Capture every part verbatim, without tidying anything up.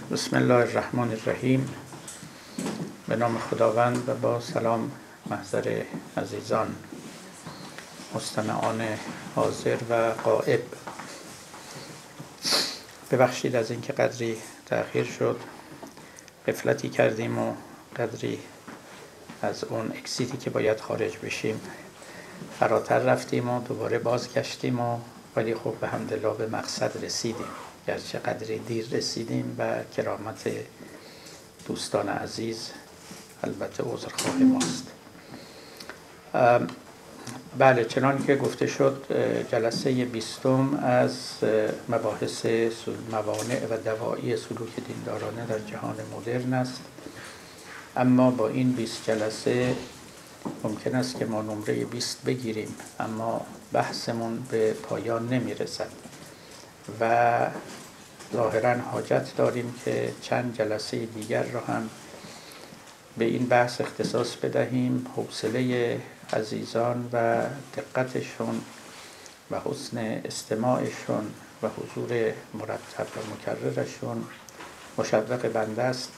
بسم الله الرحمن الرحیم. به نام خداوند و با سلام محضر عزیزان مستمعان حاضر و غائب. ببخشید از اینکه قدری تأخیر شد، غفلتی کردیم و قدری از اون اکسیتی که باید خارج بشیم فراتر رفتیم و دوباره بازگشتیم و ولی خب به حمدالله به مقصد رسیدیم، گرچه قدری دیر رسیدیم و کرامت دوستان عزیز البته عذرخواه ماست. بله، چنان که گفته شد جلسه بیستم از مباحث موانع و دواعی سلوک دیندارانه در جهان مدرن است. اما با این بیست جلسه ممکن است که ما نمره بیست بگیریم، اما بحثمون به پایان نمی رسد و ظاهراً حاجت داریم که چند جلسه دیگر را هم به این بحث اختصاص بدهیم. حوصله عزیزان و دقتشون و حسن استماعشون و حضور مرتب و مکررشون مشوق بنده است.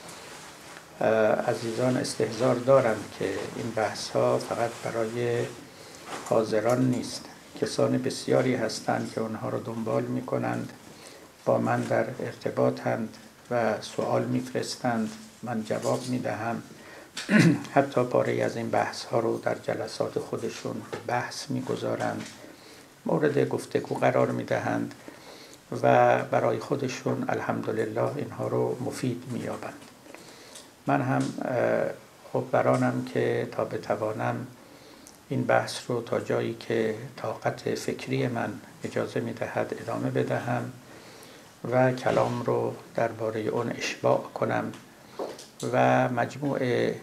عزیزان استحضار دارند که این بحث ها فقط برای حاضران نیست. کسان بسیاری هستند که اونها رو دنبال می کنند، با من در ارتباطند و سوال میفرستند، من جواب میدهم. حتی پاره از این بحث ها رو در جلسات خودشون بحث میگذارند، مورد گفتگو قرار میدهند و برای خودشون الحمدلله اینها رو مفید مییابند. من هم خب برانم که تا بتوانم این بحث رو تا جایی که طاقت فکری من اجازه میدهد ادامه بدهم و کلام رو درباره اون اشباع کنم و مجموع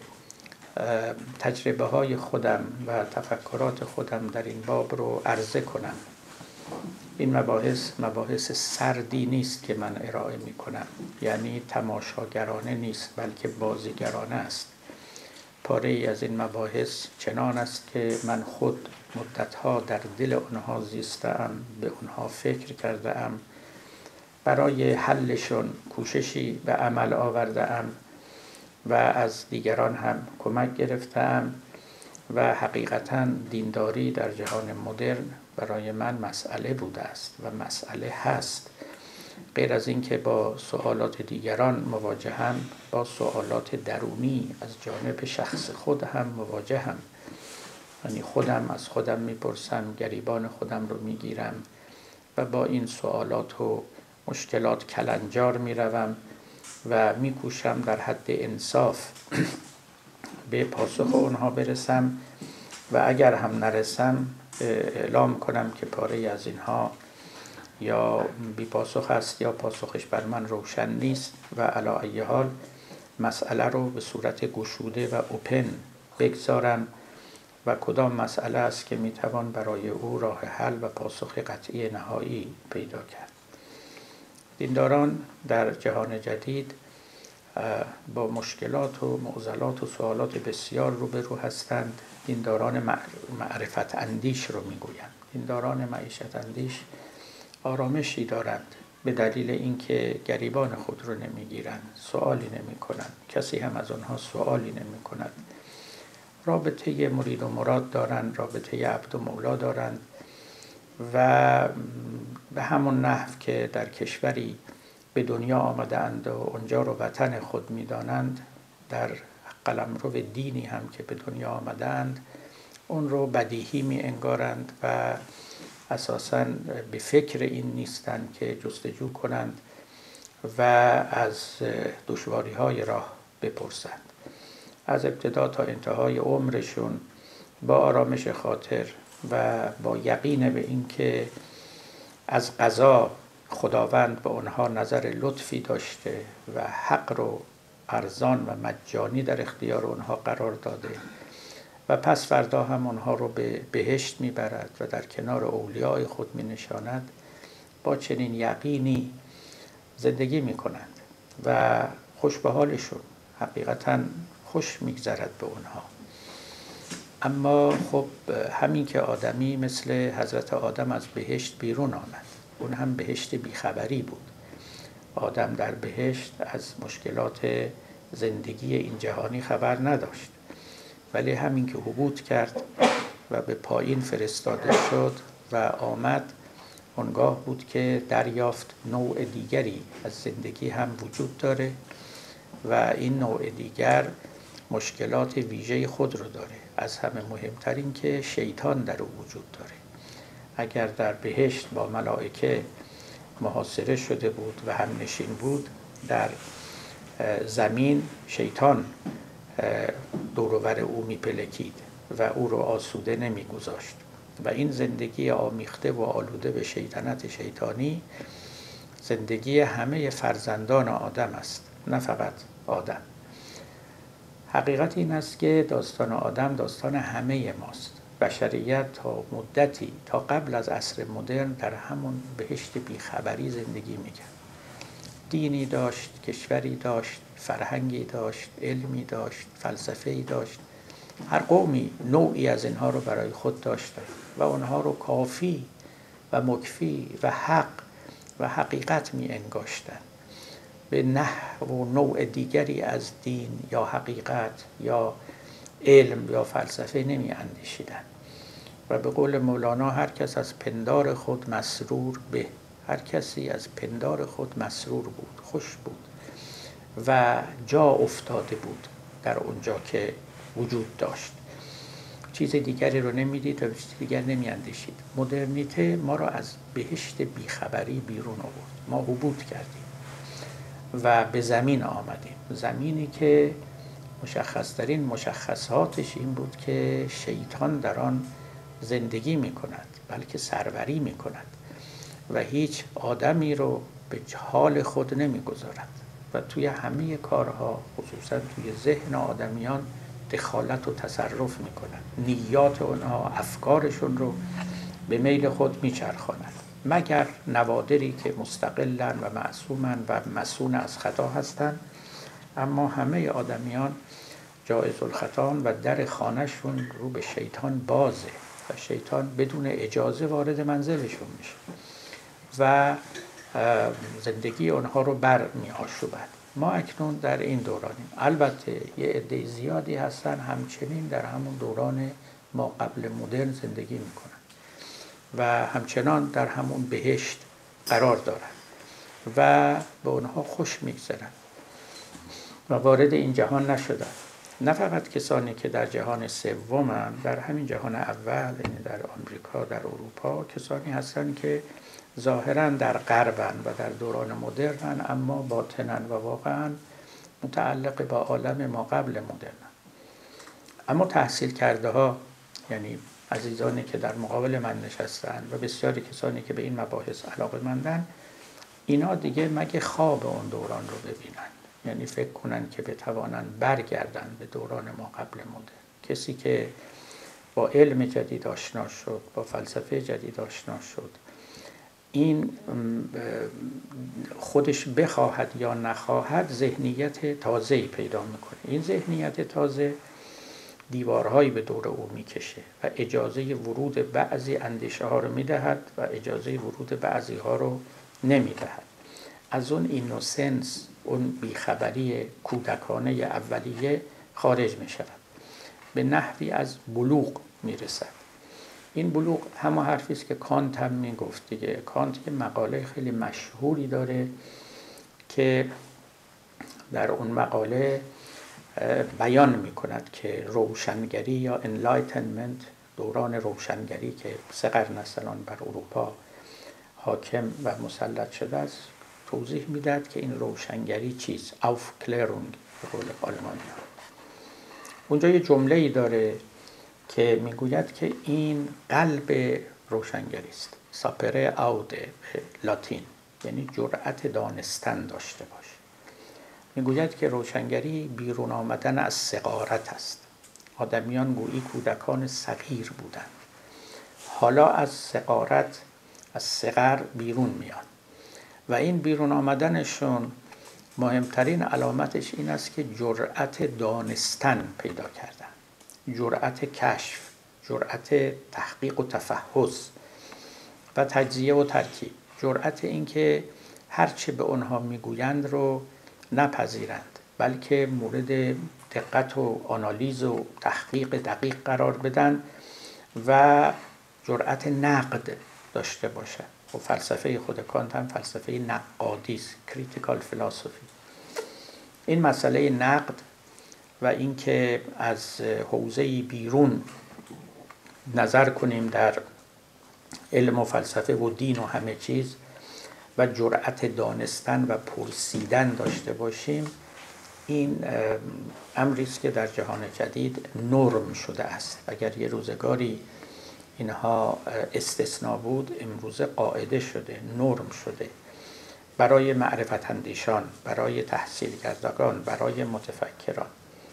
تجربه های خودم و تفکرات خودم در این باب رو عرضه کنم. این مباحث مباحث سردی نیست که من ارائه می کنم، یعنی تماشاگرانه نیست بلکه بازیگرانه است. پاره ای از این مباحث چنان است که من خود مدتها در دل اونها زیستم، به اونها فکر کردم، برای حلشون کوششی به عمل آوردم و از دیگران هم کمک گرفتم و حقیقتاً دینداری در جهان مدرن برای من مسئله بوده است و مسئله هست. غیر از این که با سوالات دیگران مواجهم، با سوالات درونی از جانب شخص خود هم مواجهم. یعنی خودم از خودم میپرسم، گریبان خودم رو میگیرم و با این سوالات و مشکلات کلنجار میروم و میکوشم در حد انصاف به پاسخ اونها برسم و اگر هم نرسم اعلام کنم که پاره از اینها یا بی پاسخ است یا پاسخش بر من روشن نیست و علی ای حال مسئله رو به صورت گشوده و اوپن بگذارم و کدام مسئله است که میتوان برای او راه حل و پاسخ قطعی نهایی پیدا کرد. دینداران در جهان جدید با مشکلات و معضلات و سوالات بسیار روبرو هستند. دینداران معرفت اندیش رو میگویند. دینداران معیشت اندیش آرامشی دارند به دلیل اینکه گریبان خود رو نمیگیرند، سوالی نمی کنند، کسی هم از آنها سوالی نمی کند. رابطه مرید و مراد دارند، رابطه عبد و مولا دارند و به همون نحو که در کشوری به دنیا آمده اند و اونجا رو وطن خود می‌دانند، در قلمرو دینی هم که به دنیا آمده اند اون رو بدیهی می انگارند و اساساً به فکر این نیستند که جستجو کنند و از دشواری‌های راه بپرسند. از ابتدا تا انتهای عمرشون با آرامش خاطر و با یقین به این که از قضا خداوند به آنها نظر لطفی داشته و حق رو ارزان و مجانی در اختیار آنها قرار داده و پس فردا هم آنها رو به بهشت میبرد و در کنار اولیاء خود می نشاند، با چنین یقینی زندگی می کنند و خوش به حالشون، حقیقتاً خوش میگذرد به اونها. اما خب همین که آدمی مثل حضرت آدم از بهشت بیرون آمد، اون هم بهشت بیخبری بود آدم در بهشت از مشکلات زندگی این جهانی خبر نداشت، ولی همین که هبوط کرد و به پایین فرستاده شد و آمد، اونگاه بود که دریافت نوع دیگری از زندگی هم وجود داره و این نوع دیگر مشکلات ویژه خود رو داره. از همه مهمتر این که شیطان در او وجود داره. اگر در بهشت با ملائکه محاصره شده بود و هم نشین بود، در زمین شیطان دور و بر او میپلکید و او رو آسوده نمیگذاشت و این زندگی آمیخته و آلوده به شیطنت شیطانی زندگی همه فرزندان آدم است، نه فقط آدم. حقیقت این است که داستان آدم داستان همه ماست. بشریت تا مدتی، تا قبل از عصر مدرن در همون بهشت بیخبری زندگی میکرد. دینی داشت، کشوری داشت، فرهنگی داشت، علمی داشت، فلسفه‌ای داشت. هر قومی نوعی از اینها رو برای خود داشتند و اونها رو کافی و مکفی و حق و حقیقت می انگاشتند. به نحو و نوع دیگری از دین یا حقیقت یا علم یا فلسفه نمی اندیشیدند. و به قول مولانا هر کس از پندار خود مسرور به، هر کسی از پندار خود مسرور بود، خوش بود و جا افتاده بود در اونجا که وجود داشت. چیز دیگری رو نمیدید و چیز دیگر نمی اندیشید. مدرنیته ما را از بهشت بیخبری بیرون آورد. ما هبوط کردیم و به زمین آمدیم. زمینی که مشخصترین مشخصاتش این بود که شیطان در آن زندگی می کند، بلکه سروری می کند و هیچ آدمی رو به حال خود نمی گذارد و توی همه کارها، خصوصا توی ذهن آدمیان، دخالت و تصرف می کند. نیات اونها، افکارشون رو به میل خود می چرخاند، مگر نوادری که مستقلن و معصومن و مصون از خطا هستند. اما همه آدمیان جایز الخطان و در خانهشون رو به شیطان بازه و شیطان بدون اجازه وارد منزلشون میشه و زندگی اونها رو بر می آشوبد. ما اکنون در این دورانیم. البته یه عده زیادی هستن همچنین در همون دوران ما قبل مدرن زندگی میکنن و همچنان در همون بهشت قرار دارن و به اونها خوش میگذرن و وارد این جهان نشدن. نه فقط کسانی که در جهان سومن، در همین جهان اول، یعنی در آمریکا، در اروپا، کسانی هستن که ظاهراً در غربن و در دوران مدرنن، اما باطناً و واقعاً متعلق با عالم ما قبل مدرنن. اما تحصیل کرده ها، یعنی عزیزانی که در مقابل من نشستن و بسیاری کسانی که به این مباحث علاقه‌مندن، اینا دیگه مگه خواب اون دوران رو ببینن، یعنی فکر کنن که بتوانن برگردن به دوران ما قبل مدرن. کسی که با علم جدید آشنا شد، با فلسفه جدید آشنا شد، این خودش بخواهد یا نخواهد ذهنیت تازه‌ای پیدا میکنه. این ذهنیت تازه دیوارهایی به دور او میکشه و اجازه ورود بعضی اندیشه ها رو میدهد و اجازه ورود بعضی ها رو نمیدهد. از اون اینوسنس، اون بیخبری کودکانه اولیه خارج میشود، به نحوی از بلوغ میرسد. این بلوغ همه حرفی است که کانت هم میگفت دیگه. کانت یه مقاله خیلی مشهوری داره که در اون مقاله بیان میکند که روشنگری یا انلایتنمنت، دوران روشنگری که سه قرن است الان بر اروپا حاکم و مسلط شده است، توضیح میداد که این روشنگری چیست. aufklärung به قول آلمانی ها. اونجا یه جمله‌ای داره که میگوید که این قلب روشنگری است. ساپره آوده به لاتین، یعنی جرأت دانستن داشته باش. میگوید که روشنگری بیرون آمدن از صغارت است. آدمیان گویی کودکان صغیر بودند، حالا از صغارت، از صغر بیرون میان و این بیرون آمدنشون مهمترین علامتش این است که جرأت دانستن پیدا کردن، جرأت کشف، جرأت تحقیق و تفحص و تجزیه و ترکیب، جرأت این که هرچه به آنها میگویند رو نپذیرند، بلکه مورد دقت و آنالیز و تحقیق دقیق قرار بدن و جرأت نقد داشته باشند. و فلسفه خود کانت هم فلسفه نقادی است، کریتیکال فلسفی. این مسئله نقد و اینکه از حوزه بیرون نظر کنیم در علم و فلسفه و دین و همه چیز و جرأت دانستن و پرسیدن داشته باشیم، این امری است که در جهان جدید نرم شده است. اگر یه روزگاری اینها استثناء بود، امروزه قاعده شده، نرم شده برای معرفت اندیشان، برای تحصیل کردگان، برای متفکران.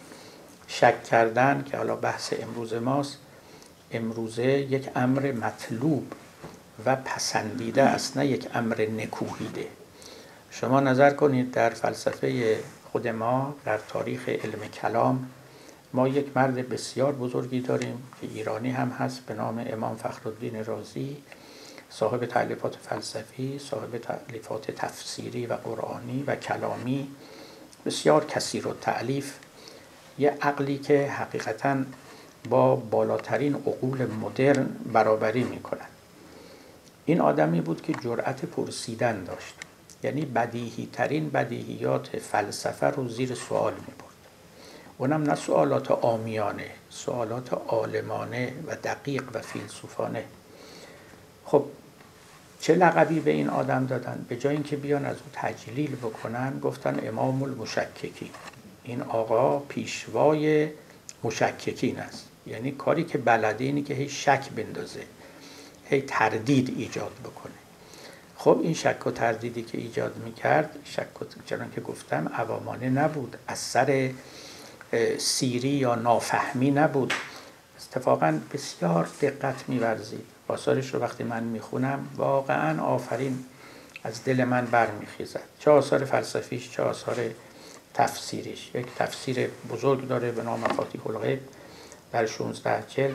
شک کردن که حالا بحث امروز ماست، امروزه یک امر مطلوب و پسندیده است، نه یک امر نکوهیده. شما نظر کنید در فلسفه خود ما، در تاریخ علم کلام، ما یک مرد بسیار بزرگی داریم که ایرانی هم هست به نام امام فخرالدین رازی، صاحب تألیفات فلسفی، صاحب تألیفات تفسیری و قرآنی و کلامی، بسیار کثیر التألیف، یه عقلی که حقیقتاً با بالاترین عقول مدرن برابری می‌کند. این آدمی بود که جرأت پرسیدن داشت، یعنی بدیهی ترین بدیهیات فلسفه رو زیر سوال می‌برد. اونم نه سوالات عامیانه، سوالات عالمانه و دقیق و فیلسوفانه. خب چه لقبی به این آدم دادن؟ به جای اینکه بیان از او تجلیل بکنن، گفتن امام المشککین. این آقا پیشوای مشککین است. یعنی کاری که بلده اینی که هی شک بندازه، هی تردید ایجاد بکنه. خب این شک و تردیدی که ایجاد میکرد، شک و چنان که گفتم عوامانه نبود، اثر سیری یا نافهمی نبود، اتفاقا بسیار دقت می‌ورزید. آثارش رو وقتی من میخونم واقعا آفرین از دل من برمیخیزد، چه آثار فلسفیش چه آثار تفسیریش. یک تفسیر بزرگ داره به نام مفاتیح الغیب در شانزده جلد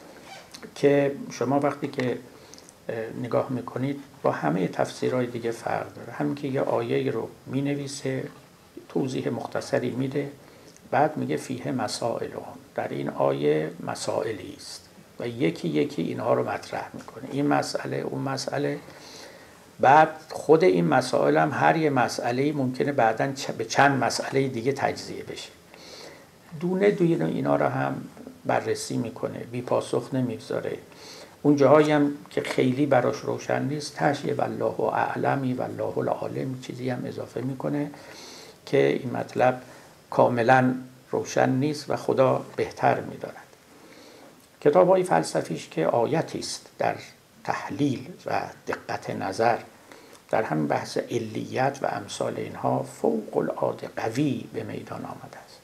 که شما وقتی که نگاه میکنید با همه تفسیرهای دیگه فرق داره. همین که یه آیه رو مینویسه، توضیح مختصری میده، بعد میگه فیه مسائل، در این آیه مسائلی است و یکی یکی اینها رو مطرح میکنه، این مسئله اون مسئله. بعد خود این مسائل هم هر یه مسئله ممکنه بعداً به چند مسئله دیگه تجزیه بشه. دونه دونه اینا رو هم بررسی میکنه، بی پاسخ نمیگذاره. اون جاهایی هم که خیلی براش روشن نیست، تشیه والله اعلمی والله العالم چیزی هم اضافه میکنه که این مطلب کاملا روشن نیست و خدا بهتر میداند. کتاب‌های فلسفیش که آیتی است در تحلیل و دقت نظر، در همین بحث علیت و امثال اینها فوق العاده قوی به میدان آمده است.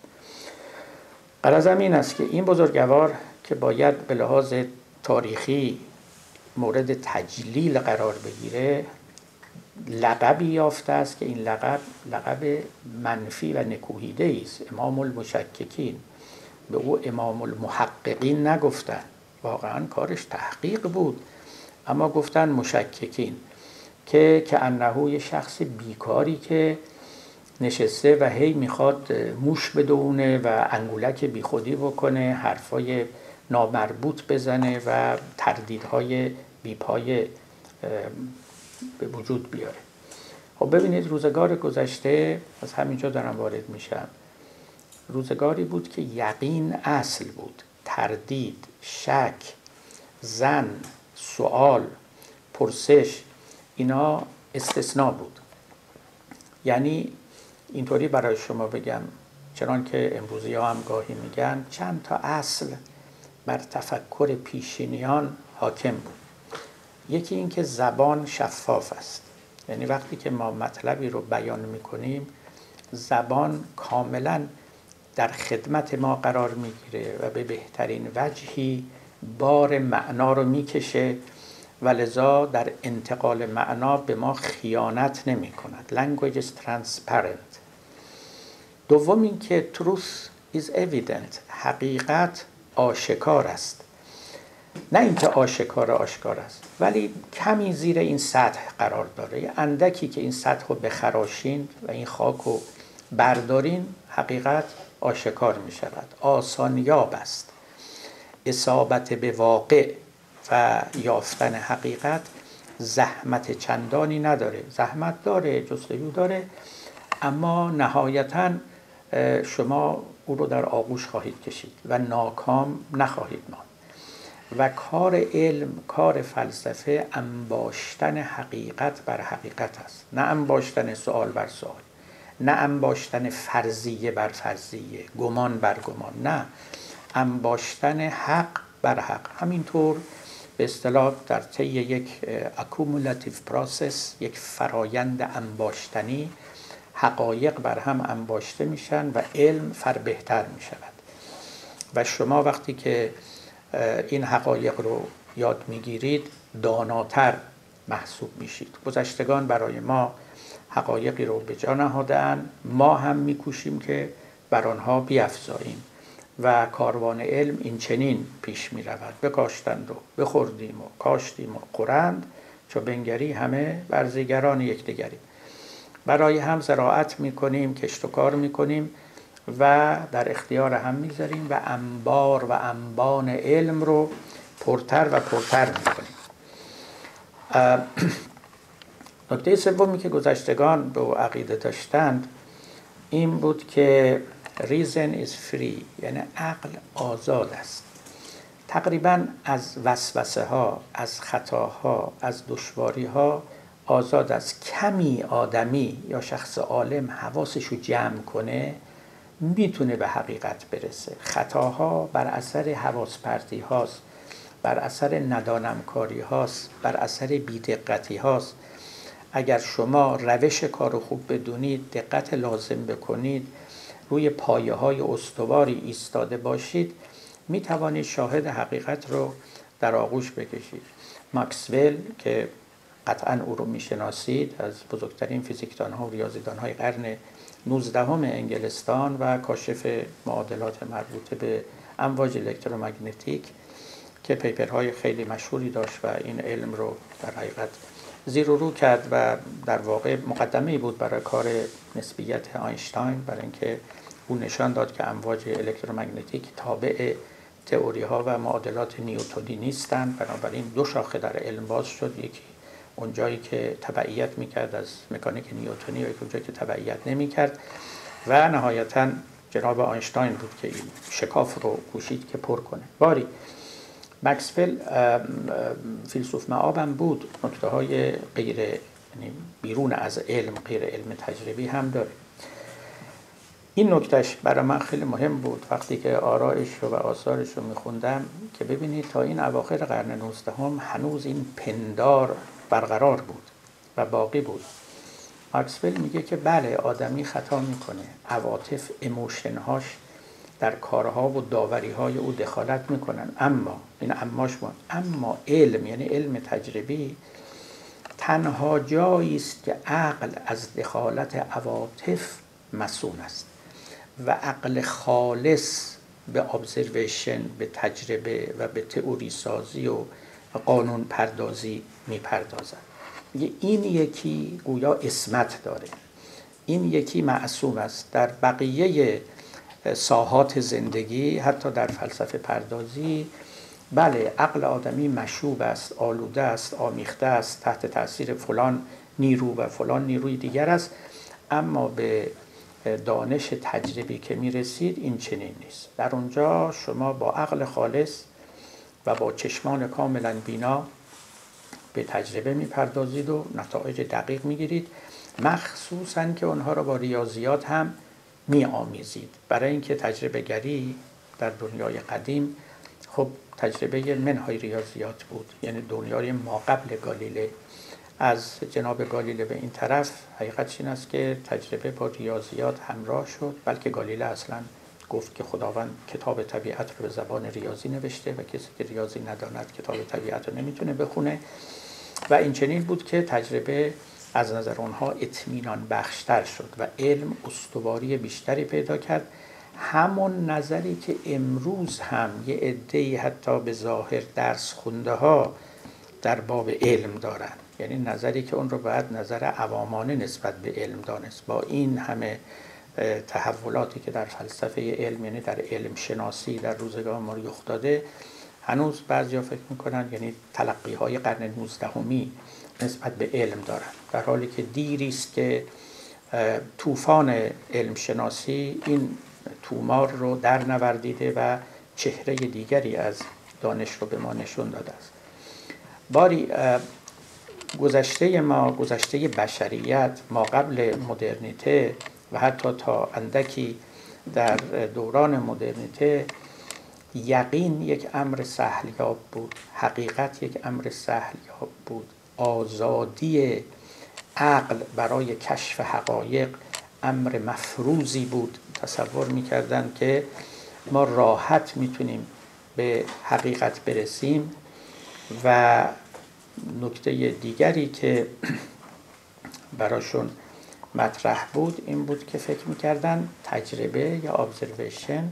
غرضم این است که این بزرگوار که باید به لحاظ تاریخی مورد تجلیل قرار بگیره، لقبی یافته است که این لقب لقب منفی و نکوهیده است. امام المشککین، به او امام المحققین نگفتن، واقعا کارش تحقیق بود، اما گفتن مشککین، که که انه یه شخص بیکاری که نشسته و هی میخواد موش بدونه و انگولک بیخودی بکنه، حرفای نامربوط بزنه و تردیدهای بیپای به وجود بیاره. خب ببینید روزگار گذشته، از همینجا دارم وارد میشم، روزگاری بود که یقین اصل بود، تردید، شک، ظن، سوال، پرسش اینا استثناء بود. یعنی اینطوری برای شما بگم، چنان که امروزی ها هم گاهی میگن، چند تا اصل بر تفکر پیشینیان حاکم بود. یکی این که زبان شفاف است، یعنی وقتی که ما مطلبی رو بیان میکنیم زبان کاملا در خدمت ما قرار میگیره و به بهترین وجهی بار معنا رو میکشه و لذا در انتقال معنا به ما خیانت نمی کند. Language is transparent. دوم این که truth is evident، حقیقت آشکار است. نه اینکه آشکار آشکار است، ولی کمی زیر این سطح قرار داره. یه اندکی که این سطح رو بخراشین و این خاک رو بردارین، حقیقت آشکار می شود، آسانیاب است. اصابت به واقع و یافتن حقیقت زحمت چندانی نداره. زحمت داره، جستجو داره، اما نهایتاً شما او رو در آغوش خواهید کشید و ناکام نخواهید ماند. و کار علم، کار فلسفه، انباشتن حقیقت بر حقیقت است، نه انباشتن سوال بر سوال، نه انباشتن فرضیه بر فرضیه، گمان بر گمان، نه، انباشتن حق بر حق. همینطور به اصطلاح در طی یک اکومولاتیو پروسس، یک فرایند انباشتنی، حقایق بر هم انباشته میشن و علم فربهتر میشود. و شما وقتی که این حقایق رو یاد میگیرید داناتر محسوب میشید. گذشتگان برای ما حقایقی رو به جا نهاده‌اند، ما هم میکوشیم که بر آنها بیفزاییم و کاروان علم این چنین پیش میرود. بکاشتند و بخوردیم و کاشتیم و خورند، چو بنگری همه ورزیگران یکدیگریم. برای هم زراعت میکنیم، کشت و کار میکنیم و در اختیار هم میذاریم و انبار و انبان علم رو پرتر و پرتر میکنیم. نکته سومی که گذشتگان به عقیده داشتند این بود که reason is free، یعنی عقل آزاد است. تقریبا از وسوسه ها، از خطاها، از دشواری ها آزاد است. کمی آدمی یا شخص عالم حواسش رو جمع کنه میتونه به حقیقت برسه. خطاها بر اثر حواس پرتی هاست، بر اثر ندانمکاری هاست، بر اثر بی‌دقتی هاست. اگر شما روش کار خوب بدونید، دقت لازم بکنید، روی پایه های استواری ایستاده باشید، می توانید شاهد حقیقت رو در آغوش بکشید. ماکسول که قطعاً او رو می شناسید، از بزرگترین فیزیکدان ها و ریاضیدان های قرن نوزدهم انگلستان و کاشف معادلات مربوطه به امواج الکترومگنتیک که پیپرهای خیلی مشهوری داشت و این علم رو در حقیقت زیر و رو کرد و در واقع مقدمه‌ای بود برای کار نسبیت آینشتاین، برای اینکه او نشان داد که امواج الکترومگنتیک تابع تئوری ها و معادلات نیوتنی نیستند. بنابراین دو شاخه در علم باز شد، یکی اونجایی که تبعیت میکرد از مکانیک نیوتنی و یکی اونجایی که تبعیت نمیکرد و نهایتاً جناب آینشتاین بود که این شکاف رو کوشید که پر کنه. باری ماکسول فیلسوف مآبم بود، نکته های غیر یعنی بیرون از علم، غیر علم تجربی هم داره. این نکتهش برای من خیلی مهم بود وقتی که آرایش و آثارش رو میخوندم که ببینید تا این اواخر قرن نوزدهم هنوز این پندار برقرار بود و باقی بود. ماکسول میگه که بله آدمی خطا میکنه، عواطف، ایموشنهاش در کارها و داوریهای او دخالت میکنن، اما این اماش بود، اما علم یعنی علم تجربی تنها جایی است که عقل از دخالت عواطف مصون است و عقل خالص به ابزرویشن، به تجربه و به تئوری سازی و قانون پردازی میپردازد. این یکی گویا عصمت داره، این یکی معصوم است. در بقیه ساحات زندگی، حتی در فلسفه پردازی، بله عقل آدمی مشوب است، آلوده است، آمیخته است، تحت تاثیر فلان نیرو و فلان نیروی دیگر است، اما به دانش تجربی که میرسید این چنین نیست. در اونجا شما با عقل خالص و با چشمان کاملا بینا به تجربه میپردازید و نتایج دقیق میگیرید، مخصوصاً که اونها را با ریاضیات هم می آمیزید. برای اینکه تجربه گری در دنیای قدیم خب تجربه منهای ریاضیات بود، یعنی دنیای ما قبل گالیله. از جناب گالیله به این طرف حقیقت این است که تجربه با ریاضیات همراه شد، بلکه گالیله اصلا گفت که خداوند کتاب طبیعت رو به زبان ریاضی نوشته و کسی که ریاضی نداند کتاب طبیعت رو نمیتونه بخونه و این چنین بود که تجربه از نظر اونها اطمینان بخشتر شد و علم استواری بیشتری پیدا کرد. همون نظری که امروز هم یه عده‌ای حتی به ظاهر درس خونده ها در باب علم دارن، یعنی نظری که اون رو باید نظر عوامانه نسبت به علم دانست. با این همه تحولاتی که در فلسفه علم، یعنی در علم شناسی در روزگار ما رخ داده، هنوز بعضیا فکر میکنن یعنی تلقی های قرن نوزدهمی نسبت به علم دارن، در حالی که دیری است که طوفان علم شناسی این تومار رو در نوردیده و چهره دیگری از دانش رو به ما نشون داده است. باری گذشته ما، گذشته بشریت ما قبل مدرنیته و حتی تا اندکی در دوران مدرنیته، یقین یک امر سهلیاب بود، حقیقت یک امر سهلیاب بود، آزادی عقل برای کشف حقایق امر مفروضی بود. تصور می‌کردند که ما راحت میتونیم به حقیقت برسیم. و نکته دیگری که براشون مطرح بود این بود که فکر می‌کردن تجربه یا ابزرویشن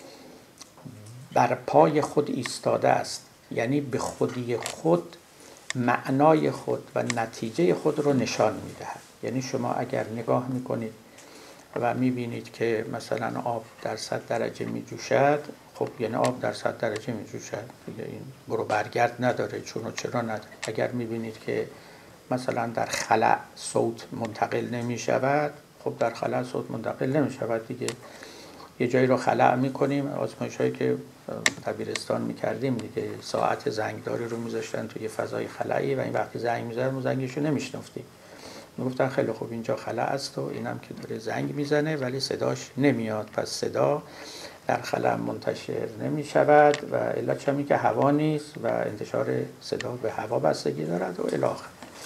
بر پای خود ایستاده است، یعنی به خودی خود معنای خود و نتیجه خود رو نشان می‌دهد. یعنی شما اگر نگاه می‌کنید و می‌بینید که مثلا آب در صد درجه می‌جوشد، خب یعنی آب در صد درجه می‌جوشد دیگه، این برو برگرد نداره، چون و چرا نداره. اگر می‌بینید که مثلا در خلا صوت منتقل نمی‌شود، خب در خلا صوت منتقل نمی‌شود دیگه. یه جایی رو خلأ می‌کنیم، آزمایش‌هایی که دبیرستان می‌کردیم دیگه، ساعت زنگداری رو می‌ذاشتن توی فضای خلایی و این وقتی زنگ می‌زد ما زنگش رو نمی‌شنفتیم. میگفتن خیلی خوب اینجا خلا است و اینم که داره زنگ میزنه ولی صداش نمیاد، پس صدا در خلا منتشر نمی شود و علتش همین که هوا نیست و انتشار صدا به هوا بستگی دارد و الی آخر.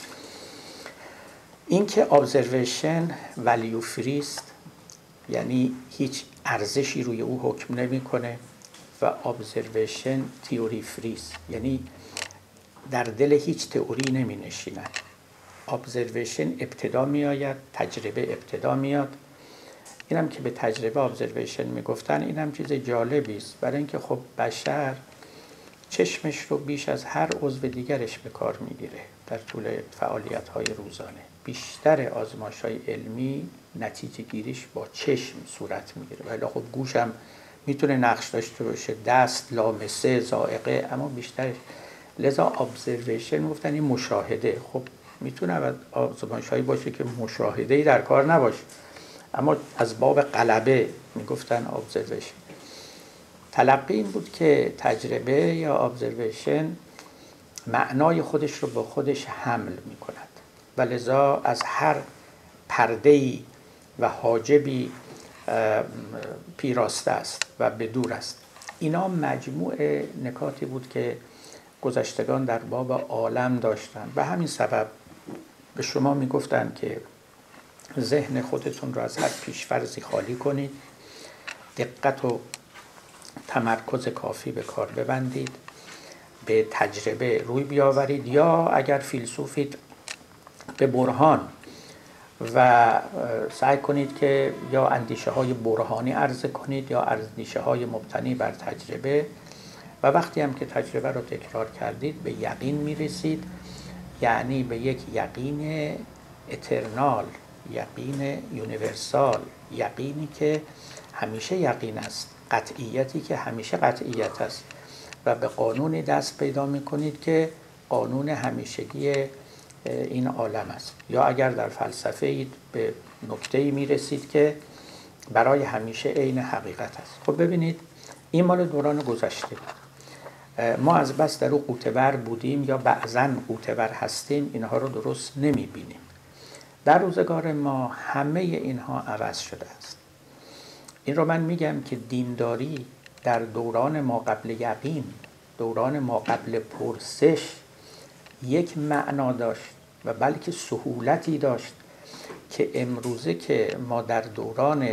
این که ابزرویشن ولیو فری است، یعنی هیچ ارزشی روی او حکم نمیکنه، و ابزرویشن تئوری فری است، یعنی در دل هیچ تئوری نمی نشیند. ابزرویشن ابتدا می آید، تجربه ابتدا میاد. اینم که به تجربه ابزرویشن میگفتن اینم چیز جالبی است، برای اینکه خب بشر چشمش رو بیش از هر عضو دیگرش به کار میگیره در طول فعالیت‌های روزانه. بیشتر آزمایش‌های علمی نتیجه گیریش با چشم صورت میگیره، ولی خب گوشم میتونه نقش داشته باشه، دست، لامسه، ذائقه، اما بیشترش. لذا ابزرویشن گفتن این مشاهده. خب میتونه آزمایش‌هایی باشه که مشاهده‌ای در کار نباشه، اما از باب غلبه میگفتن ابزرویشن. تلقی این بود که تجربه یا ابزرویشن معنای خودش رو با خودش حمل میکند و لذا از هر پرده‌ای و حاجبی پیراسته است و بدور است. اینا مجموع نکاتی بود که گذشتگان در باب عالم داشتن. به همین سبب به شما میگفتن که ذهن خودتون رو از هر پیش‌فرضی خالی کنید، دقت و تمرکز کافی به کار ببندید، به تجربه روی بیاورید، یا اگر فیلسوفید به برهان، و سعی کنید که یا اندیشه های برهانی عرضه کنید یا اندیشه های مبتنی بر تجربه. و وقتی هم که تجربه رو تکرار کردید به یقین میرسید، یعنی به یک یقین اترنال، یقین یونیورسال، یقینی که همیشه یقین است، قطعیتی که همیشه قطعیت است، و به قانونی دست پیدا میکنید که قانون همیشگی این عالم است. یا اگر در فلسفه اید به نکته‌ای میرسید که برای همیشه عین حقیقت است. خب ببینید این مال دوران گذشته بود. ما از بس در او قوطه‌ور بودیم یا بعضاً قوطه‌ور هستیم، اینها رو درست نمیبینیم. در روزگار ما همه اینها عوض شده است. این رو من میگم که دینداری در دوران ما قبل یقین، دوران ما قبل پرسش، یک معنا داشت و بلکه سهولتی داشت که امروزه که ما در دوران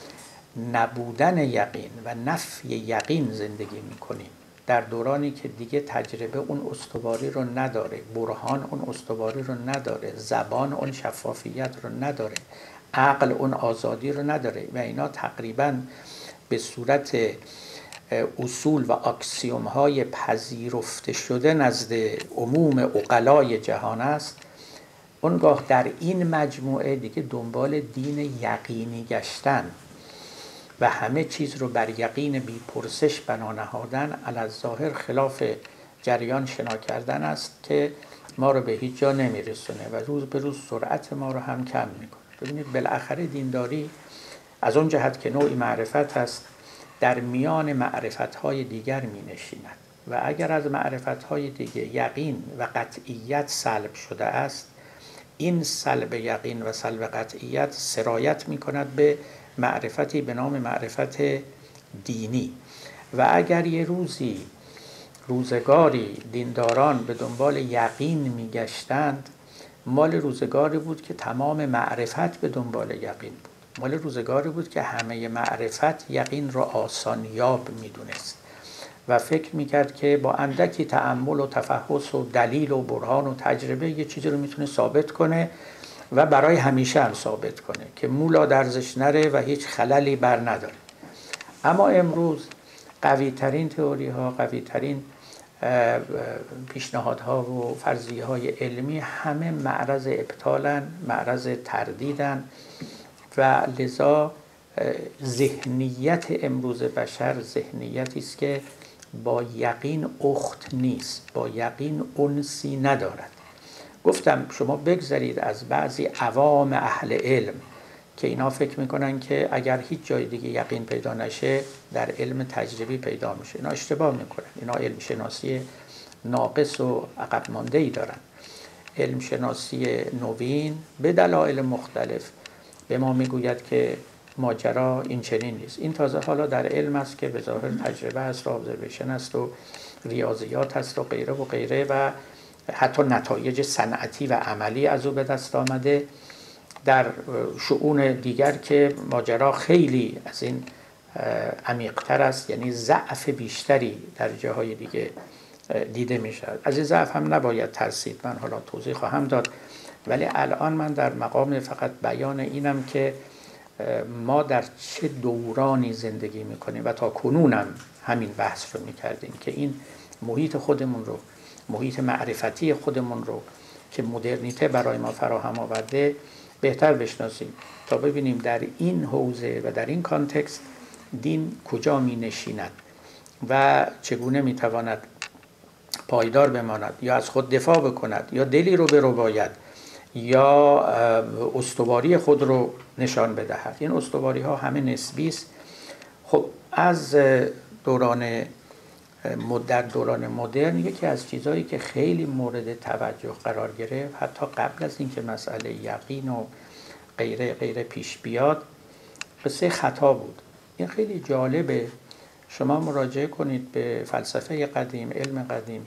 نبودن یقین و نفی یقین زندگی میکنیم، در دورانی که دیگه تجربه اون استواری رو نداره، برهان اون استواری رو نداره، زبان اون شفافیت رو نداره، عقل اون آزادی رو نداره و اینا تقریباً به صورت اصول و اکسیوم های پذیرفته شده نزد عموم عقلای جهان است، اونگاه در این مجموعه دیگه دنبال دین یقینی گشتن و همه چیز رو بر یقین بی پرسش بنا نهادن علی الظاهر خلاف جریان شنا کردن است که ما رو به هیچ جا نمیرسونه و روز به روز سرعت ما رو هم کم میکنه. ببینید بالاخره دینداری از اون جهت که نوعی معرفت است در میان معرفت‌های دیگر می‌نشیند و اگر از معرفت‌های دیگر یقین و قطعیت سلب شده است، این سلب یقین و سلب قطعیت سرایت می‌کند به معرفتی به نام معرفت دینی. و اگر یه روزی روزگاری دینداران به دنبال یقین می‌گشتند، مال روزگاری بود که تمام معرفت به دنبال یقین بود. مال روزگاری بود که همه معرفت یقین را آسان یاب می‌دونست و فکر می‌کرد که با اندکی تأمل و تفحص و دلیل و برهان و تجربه یه چیزی رو می‌تونه ثابت کنه و برای همیشه هم ثابت کنه که مولا درزش نره و هیچ خللی بر نداره. اما امروز قوی‌ترین تئوری‌ها، قوی‌ترین پیشنهادها و فرضیه‌های علمی همه معرض ابطالن، معرض تردیدن و لذا ذهنیت امروز بشر ذهنیتی است که با یقین اخت نیست، با یقین انسی ندارد. گفتم شما بگذارید از بعضی عوام اهل علم که اینا فکر میکنن که اگر هیچ جای دیگه یقین پیدا نشه در علم تجربی پیدا میشه. اینا اشتباه میکنن. اینا علم شناسی ناقص و عقب مانده ای دارن. علم شناسی نوین به دلایل مختلف به ما میگوید که ماجرا این چنین نیست. این تازه حالا در علم است که به ظاهر تجربه است و ابزرویشن است و ریاضیات است و غیره و غیره و حتی نتایج صنعتی و عملی از او به دست آمده. در شؤون دیگر که ماجرا خیلی از این عمیق‌تر است، یعنی ضعف بیشتری در جاهای دیگه دیده میشه. از این ضعف هم نباید ترسید، من حالا توضیح خواهم داد، ولی الان من در مقام فقط بیان اینم که ما در چه دورانی زندگی میکنیم و تا کنونم همین بحث رو میکردیم که این محیط خودمون رو، محیط معرفتی خودمون رو که مدرنیته برای ما فراهم آورده بهتر بشناسیم تا ببینیم در این حوزه و در این کانتکست دین کجا می نشیند و چگونه می تواند پایدار بماند یا از خود دفاع بکند یا دلی رو برباید یا استواری خود رو نشان بدهد. این استواری ها همه نسبی است. خب از دوران در دوران مدرن یکی از چیزهایی که خیلی مورد توجه قرار گرفت حتی قبل از اینکه مسئله یقین و غیره غیره پیش بیاد قصه خطا بود. این خیلی جالبه. شما مراجعه کنید به فلسفه قدیم، علم قدیم.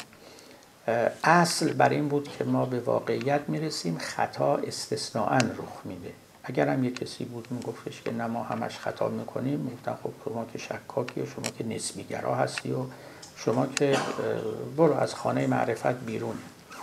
اصل بر این بود که ما به واقعیت میرسیم، خطا استثناءً رخ میده. اگر هم یک کسی بود میگفتش که نه ما همش خطا میکنیم، میگفتن خب شما که شکاکی و شما که نسبیگرا هستی و شما که برو از خانه معرفت بیرون.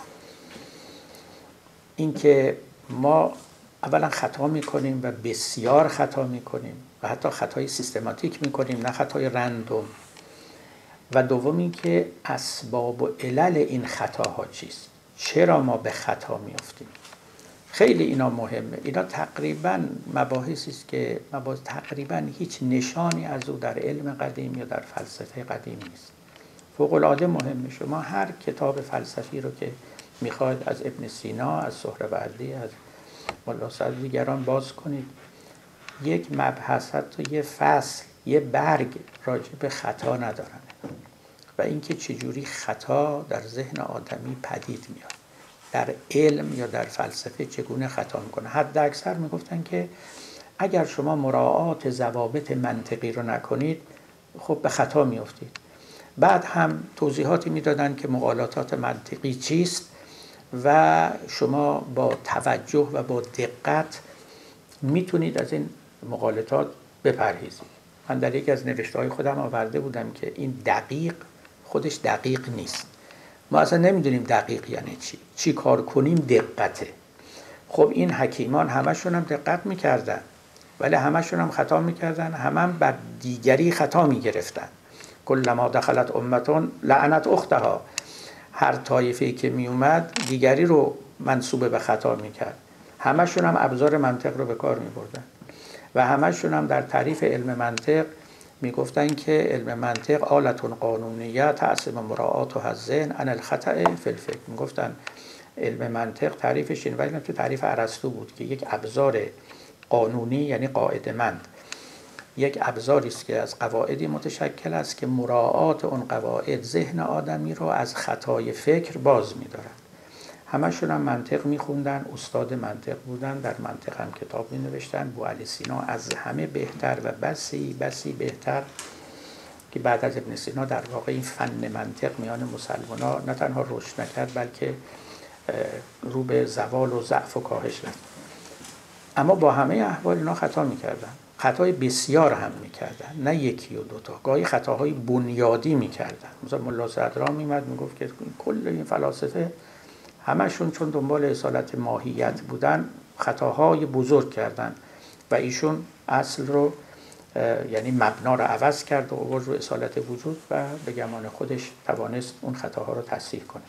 این که ما اولا خطا میکنیم و بسیار خطا میکنیم و حتی خطای سیستماتیک میکنیم، نه خطای رندوم. و دوم این که اسباب و علل این خطاها چیست؟ چرا ما به خطا میافتیم؟ خیلی اینا مهمه. اینا تقریبا مباحثی است که مباحث تقریبا هیچ نشانی از او در علم قدیم یا در فلسفه قدیم نیست. فوق العاده مهمه. شما هر کتاب فلسفی رو که میخواید از ابن سینا، از سهروردی، از ملا سعدی دیگران باز کنید، یک مبحث حتی یه فصل، یه برگ راجع به خطا ندارن و اینکه چجوری خطا در ذهن آدمی پدید میاد، در علم یا در فلسفه چگونه خطا میکنه. حد اکثر میگفتن که اگر شما مراعات ضوابط منطقی رو نکنید خب به خطا میافتید. بعد هم توضیحاتی میدادن که مقالطات منطقی چیست و شما با توجه و با دقت میتونید از این مقالطات بپرهیزید. من در یکی از نوشته‌های خودم آورده بودم که این دقیق خودش دقیق نیست. ما اصلا نمیدونیم دقیق یعنی چی. چی کار کنیم دقته. خب این حکیمان همشون هم دقت میکردن. ولی همشون هم خطا میکردن، هم, هم بر دیگری خطا میگرفتن. کلما دخلت امتون لعنت اختها، هر طایفه‌ای که میومد دیگری رو منسوب به خطا میکرد. همشون هم ابزار منطق رو به کار میبردن و همشون هم در تعریف علم منطق میگفتن که علم منطق آلتون قانونیه تعصب مراعات و الذهن عن الخطأ فی الفکر. میگفتن علم منطق تعریفش این، ولی تو تعریف ارسطو بود که یک ابزار قانونی یعنی قاعده‌مند، یک ابزاری است که از قواعدی متشکل است که مراعات اون قواعد ذهن آدمی رو از خطای فکر باز می‌دارد. همشون هم منطق می‌خوندن، استاد منطق بودن، در منطق هم کتاب می‌نوشتن. بوعلی سینا از همه بهتر و بسی بسی بهتر که بعد از ابن سینا در واقع این فن منطق میان مسلمان‌ها نه تنها رشد نکرد بلکه رو به زوال و ضعف و کاهش رفت. اما با همه احوال اینا خطا می‌کردن، خطای بسیار هم میکردن، نه یکی و دوتا، گاهی خطاهای بنیادی میکردن. مثلا ملا صدرا میمد میگفت که کل این فلاسفه همشون چون دنبال اصالت ماهیت بودن خطاهای بزرگ کردن و ایشون اصل رو یعنی مبنا رو عوض کرد و آورد رو اصالت وجود و به گمان خودش توانست اون خطاها رو تصحیح کنه.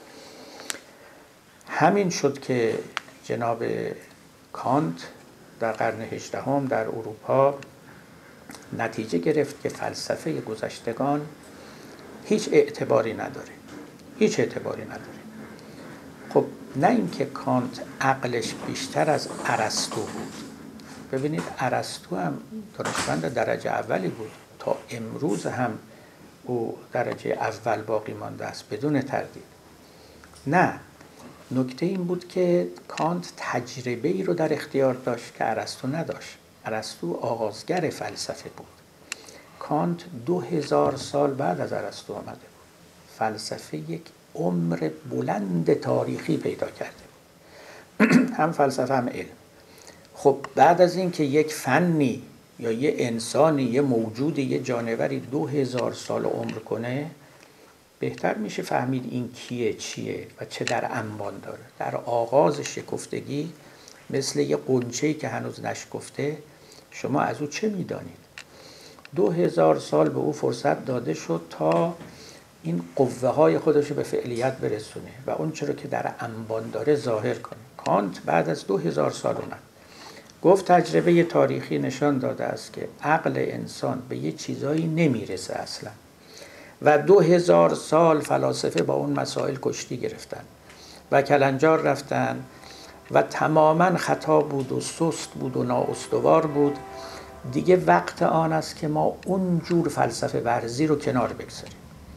همین شد که جناب کانت در قرن هجدهم در اروپا نتیجه گرفت که فلسفه گذشتگان هیچ اعتباری نداره، هیچ اعتباری نداره. خب نه اینکه کانت عقلش بیشتر از ارسطو بود. ببینید ارسطو هم دانشمند درجه اولی بود، تا امروز هم او درجه اول باقی مانده است بدون تردید. نه، نکته این بود که کانت تجربه ای رو در اختیار داشت که ارسطو نداشت. ارسطو آغازگر فلسفه بود، کانت دو هزار سال بعد از ارسطو آمده بود. فلسفه یک عمر بلند تاریخی پیدا کرده بود هم فلسفه هم علم. خب بعد از این که یک فنی یا یه انسانی، یه موجودی، یه جانوری دو هزار سال عمر کنه، بهتر میشه فهمید این کیه، چیه و چه در انبان داره. در آغاز شکفتگی مثل یه غنچه‌ای که هنوز نشکفته، شما از او چه میدانید؟ دو هزار سال به او فرصت داده شد تا این قوه های خودش رو به فعلیت برسونه و اون چرا که در انبان داره ظاهر کنه. کانت بعد از دو هزار سال اومد گفت تجربه تاریخی نشان داده است که عقل انسان به یه چیزایی نمیرسه اصلا، و دو هزار سال فلاسفه با اون مسائل کشتی گرفتن و کلنجار رفتن و تماما خطا بود و سست بود و نااستوار بود. دیگه وقت آن است که ما اون جور فلسفه ورزی رو کنار بگذاریم.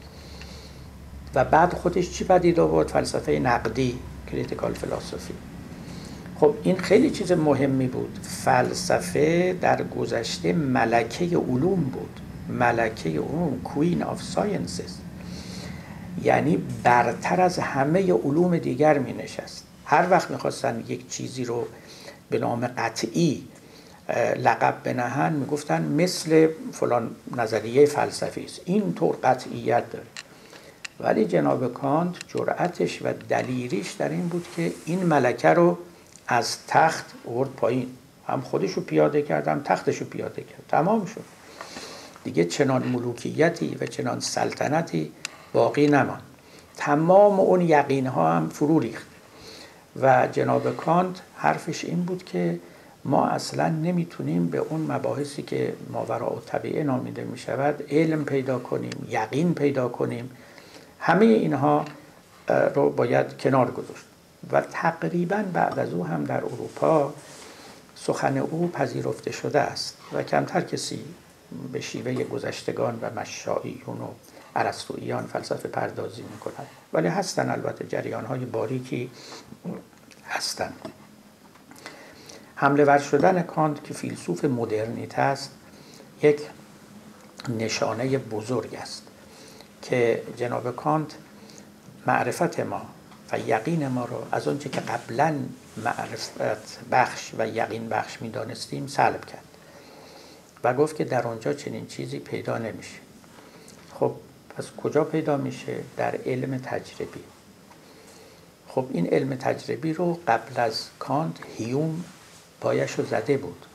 و بعد خودش چی پدید آورد؟ فلسفه نقدی، کریتیکال فلسفی. خب این خیلی چیز مهمی بود. فلسفه در گذشته ملکه علوم بود، ملکه علوم، کوین آف ساینسز، یعنی برتر از همه علوم دیگر می نشست. هر وقت می خواستن یک چیزی رو به نام قطعی لقب بنهن می گفتن مثل فلان نظریه فلسفی است، این طور قطعیت داره. ولی جناب کانت جرأتش و دلیریش در این بود که این ملکه رو از تخت آورد پایین، هم خودش رو پیاده کرد هم تختش رو پیاده کرد، تمام شد. دیگه چنان ملوکیتی و چنان سلطنتی باقی نماند. تمام اون یقینها هم فرو ریخت و جناب کانت حرفش این بود که ما اصلا نمیتونیم به اون مباحثی که ماوراء الطبیعه نامیده میشود علم پیدا کنیم، یقین پیدا کنیم. همه اینها رو باید کنار گذاشت و تقریبا بعد از او هم در اروپا سخن او پذیرفته شده است و کمتر کسی به شیوه گذشتگان و مشایعیون و ارسطوییان فلسفه پردازی میکنند، ولی هستن البته جریان‌های باریکی هستن. حمله ور شدن کانت که فیلسوف مدرنیته است یک نشانه بزرگ است که جناب کانت معرفت ما و یقین ما رو از اونچه که قبلا معرفت بخش و یقین بخش می دانستیم سلب کرد و گفت که در اونجا چنین چیزی پیدا نمیشه. خب پس کجا پیدا میشه؟ در علم تجربی. خب این علم تجربی رو قبل از کانت هیوم پایش رو زده بود.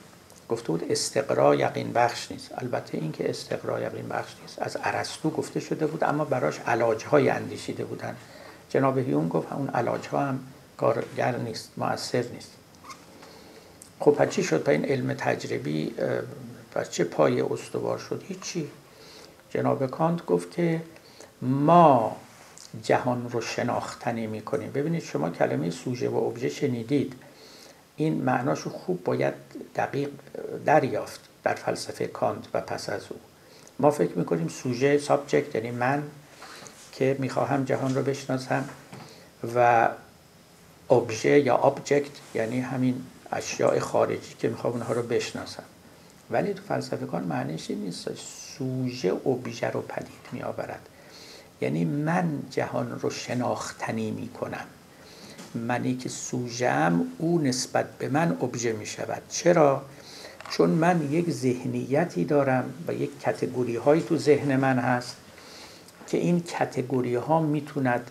گفته بود استقرا یقین بخش نیست. البته این که استقرا یقین بخش نیست از ارسطو گفته شده بود، اما براش علاج‌های اندیشیده بودن. جناب هیوم گفت اون علاج‌ها هم کارگر نیست، مؤثر نیست. خب پس چی شد؟ پس این علم تجربی پس چه پای استوار شد؟ هیچی. جناب کانت گفت که ما جهان رو شناختنی میکنیم. ببینید شما کلمه سوژه و ابژه شنیدید، این معناشو خوب باید دقیق دریافت در فلسفه کانت و پس از او. ما فکر میکنیم سوژه، سابجکت، یعنی من که میخواهم جهان رو بشناسم، و ابژه یا آبجکت یعنی همین اشیاء خارجی که میخوام اونها رو بشناسم. ولی تو فلسفه کانت معنیش این نیست. سوژه ابژه رو پدید میآورد، یعنی من جهان رو شناختنی میکنم. منی که سوژه‌ام، او نسبت به من ابژه میشود. چرا؟ چون من یک ذهنیتی دارم و یک کتگوری هایی تو ذهن من هست که این کتگوری ها میتوند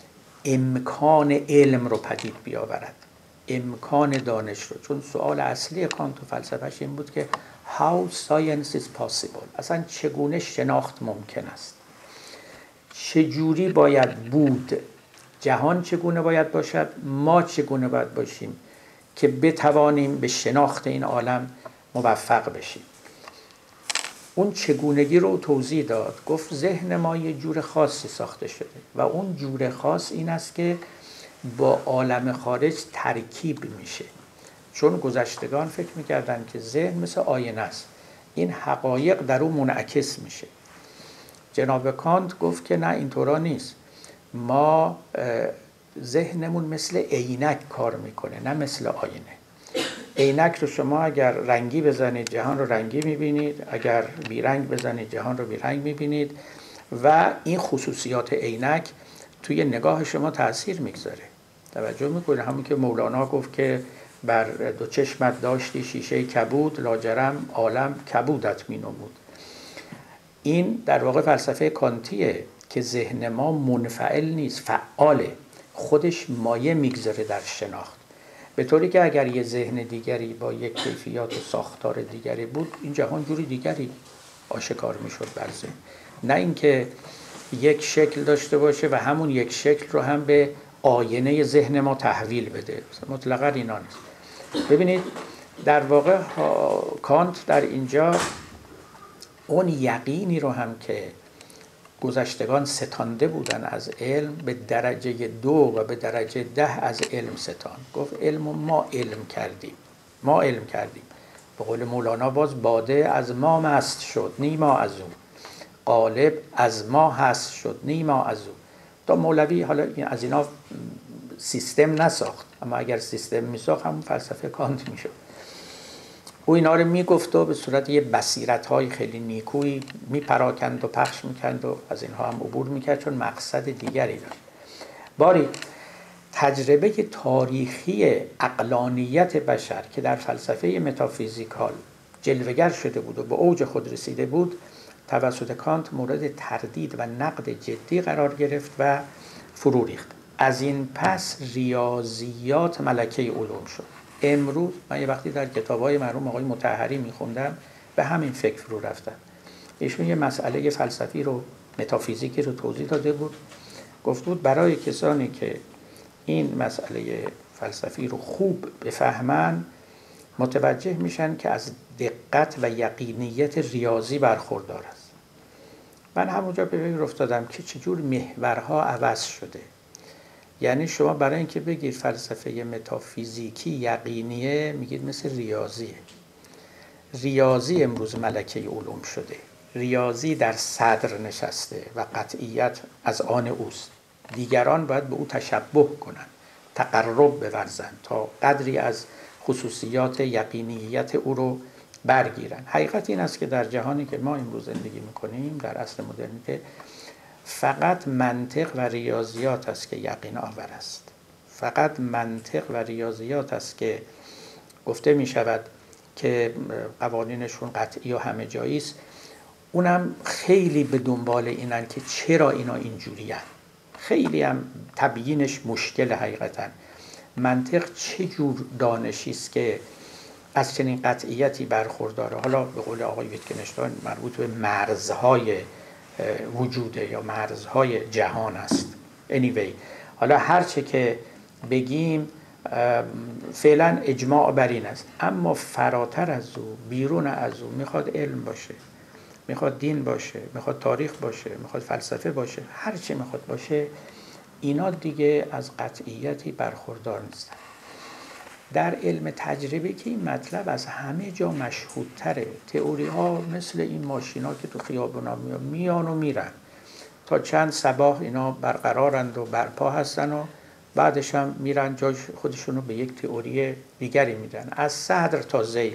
امکان علم رو پدید بیاورد، امکان دانش رو. چون سوال اصلی کانت تو فلسفهش این بود که how science is possible، اصلا چگونه شناخت ممکن است، چجوری باید بود، جهان چگونه باید باشد، ما چگونه باید باشیم که بتوانیم به شناخت این عالم موفق بشیم. اون چگونگی رو توضیح داد. گفت ذهن ما یه جور خاصی ساخته شده و اون جور خاص این است که با عالم خارج ترکیب میشه. چون گذشتگان فکر میکردن که ذهن مثل آینه است، این حقایق در اون منعکس میشه. جناب کانت گفت که نه، اینطورا نیست. ما ذهنمون مثل عینک کار میکنه، نه مثل آینه. عینک رو شما اگر رنگی بزنید جهان رو رنگی میبینید، اگر بیرنگ بزنید جهان رو بیرنگ میبینید، و این خصوصیات عینک توی نگاه شما تأثیر میگذاره. توجه میکنید همون که مولانا گفت که بر دو چشمت داشتی شیشه کبود، لاجرم عالم کبودت مینمود. این در واقع فلسفه کانتیه که ذهن ما منفعل نیست، فعاله، خودش مایه میگذاره در شناخت. به طوری که اگر یه ذهن دیگری با یک کیفیات و ساختار دیگری بود، این جهان جوری دیگری آشکار میشد بر ذهن. نه اینکه یک شکل داشته باشه و همون یک شکل رو هم به آینه ذهن ما تحویل بده. مطلقا اینا نیست. ببینید در واقع کانت در اینجا اون یقینی رو هم که گذشتگان ستانده بودن از علم، به درجه دو و به درجه ده از علم ستان. گفت علم ما علم کردیم، ما علم کردیم. به قول مولانا باز باده از ما مست شد نیما از او، قالب از ما هست شد نیما از او. تا مولوی حالا از اینا سیستم نساخت، اما اگر سیستم میساخت همون فلسفه کانت میشد. او اینا رو میگفت و به صورت یه بصیرت‌های خیلی نیکویی میپراکند و پخش میکند و از اینها هم عبور میکرد، چون مقصد دیگری داشت. باری تجربه تاریخی عقلانیت بشر که در فلسفه متافیزیکال جلوه‌گر شده بود و به اوج خود رسیده بود، توسط کانت مورد تردید و نقد جدی قرار گرفت و فرو ریخت. از این پس ریاضیات ملکه علوم شد. امروز من یه وقتی در کتاب‌های مرحوم آقای مطهری می‌خوندم، به همین فکر فرو رفتم. ایشون یه مسئله فلسفی رو، متافیزیکی رو توضیح داده بود. گفت بود برای کسانی که این مسئله فلسفی رو خوب بفهمن، متوجه میشن که از دقت و یقینیت ریاضی برخوردار است. من همونجا به فکر افتادم که چجور محورها عوض شده. یعنی شما برای اینکه بگید فلسفه متافیزیکی یقینیه، میگید مثل ریاضیه. ریاضی امروز ملکه علوم شده. ریاضی در صدر نشسته و قطعیت از آن اوست. دیگران باید به او تشبه کنند، تقرب بورزند تا قدری از خصوصیات یقینیت او رو برگیرن. حقیقت این است که در جهانی که ما امروز زندگی میکنیم، در عصر مدرنیته، فقط منطق و ریاضیات است که یقین آور است. فقط منطق و ریاضیات است که گفته می شود که قوانینشون قطعی و همه جایی است. اونم خیلی به دنبال اینن که چرا اینا اینجوری هن. خیلی هم تبیینش مشکل. حقیقتا منطق چه جور دانشی است که از چنین قطعیتی برخورداره. حالا به قول آقای ویتگنشتاین مربوط به مرزهای وجوده یا مرزهای جهان است. anyway حالا هرچه که بگیم فعلا اجماع بر این است، اما فراتر از او، بیرون از او میخواد علم باشه، میخواد دین باشه، میخواد تاریخ باشه، میخواد فلسفه باشه، هر چی میخواد باشه، اینا دیگه از قطعیتی برخوردار نیستن. در علم تجربی که این مطلب از همه جا مشهودتره. تئوری ها مثل این ماشینا که تو خیابونا میان میان و میرن، تا چند صباح اینا برقرارند و برپا هستن و بعدش هم میرن جای خودشونو به یک تئوری دیگری میدن، از صدر تا ذیل.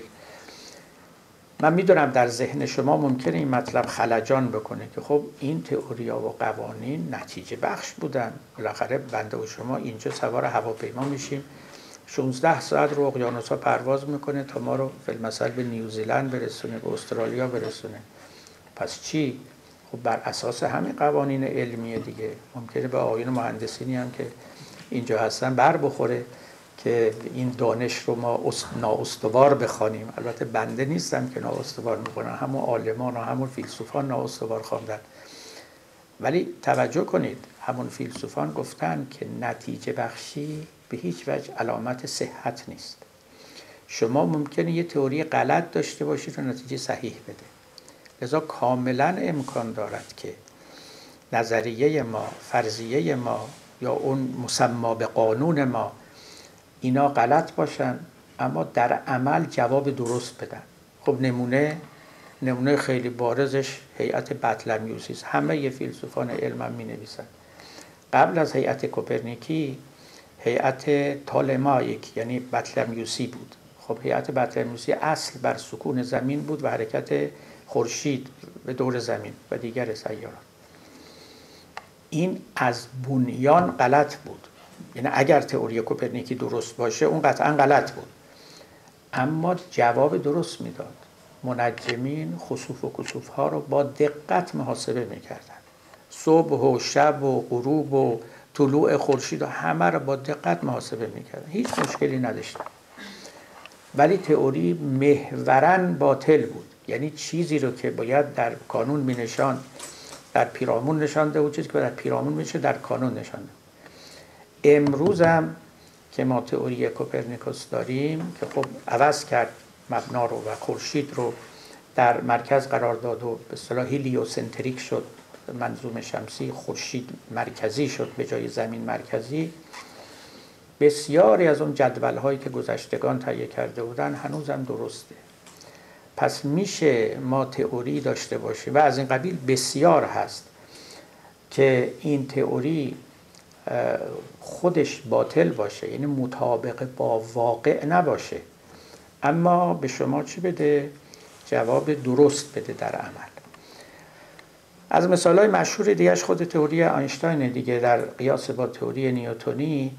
من میدونم در ذهن شما ممکنه این مطلب خلجان بکنه که خب این تئوریا و قوانین نتیجه بخش بودن، بالاخره بنده و شما اینجا سوار هواپیما میشیم شانزده ساعت رو اقیانوس‌ها پرواز میکنه تا ما رو فی‌المثل به نیوزیلند برسونه، به استرالیا برسونه. پس چی؟ خب بر اساس همین قوانین علمیه دیگه. ممکنه به آقایون مهندسینی هم که اینجا هستن بر بخوره که این دانش رو ما نااستوار بخوانیم. البته بنده نیستم که نااستوار میکنن، همون عالمان و همون فیلسوفان نااستوار خواندن. ولی توجه کنید، همون فیلسوفان گفتن که نتیجه بخشی به هیچ وجه علامت صحت نیست. شما ممکنه یه تئوری غلط داشته باشید و نتیجه صحیح بده. لذا کاملا امکان دارد که نظریه ما، فرضیه ما یا اون مسما به قانون ما اینا غلط باشن اما در عمل جواب درست بدن. خب نمونه نمونه خیلی بارزش هیئت بطلمیوسی است. همه ی فیلسوفان علم هم می نویسن. قبل از هیئت کوپرنیکی هیئت تالمایک یعنی بطلمیوسی بود. خب هیئت بطلمیوسی اصل بر سکون زمین بود و حرکت خورشید به دور زمین و دیگر سیارات. این از بنیان غلط بود. یعنی اگر تئوری کوپرنیکی درست باشه اون قطعا غلط بود، اما جواب درست میداد. منجمین خسوف و کسوف ها رو با دقت محاسبه میکردن، صبح و شب و غروب و طلوع خورشید و همه رو با دقت محاسبه میکردن، هیچ مشکلی نداشتن. ولی تئوری محوراً باطل بود. یعنی چیزی رو که باید در کانون می نشان در پیرامون نشانده و چیزی که در پیرامون میشه در کانون نشانده. امروز هم که ما تئوری کوپرنیکوس داریم که خب عوض کرد مبنا رو و خورشید رو در مرکز قرار داد و به اصطلاح هیلیوسنتریک شد، منظوم شمسی خورشید مرکزی شد به جای زمین مرکزی. بسیاری از اون جدول‌هایی که گذشتگان تهیه کرده بودن هنوزم درسته. پس میشه ما تئوری داشته باشیم و از این قبیل بسیار هست که این تئوری خودش باطل باشه، یعنی مطابق با واقع نباشه، اما به شما چی بده؟ جواب درست بده در عمل. از مثالهای مشهور دیگهش خود تئوری آینشتاین دیگه در قیاس با تئوری نیوتنی،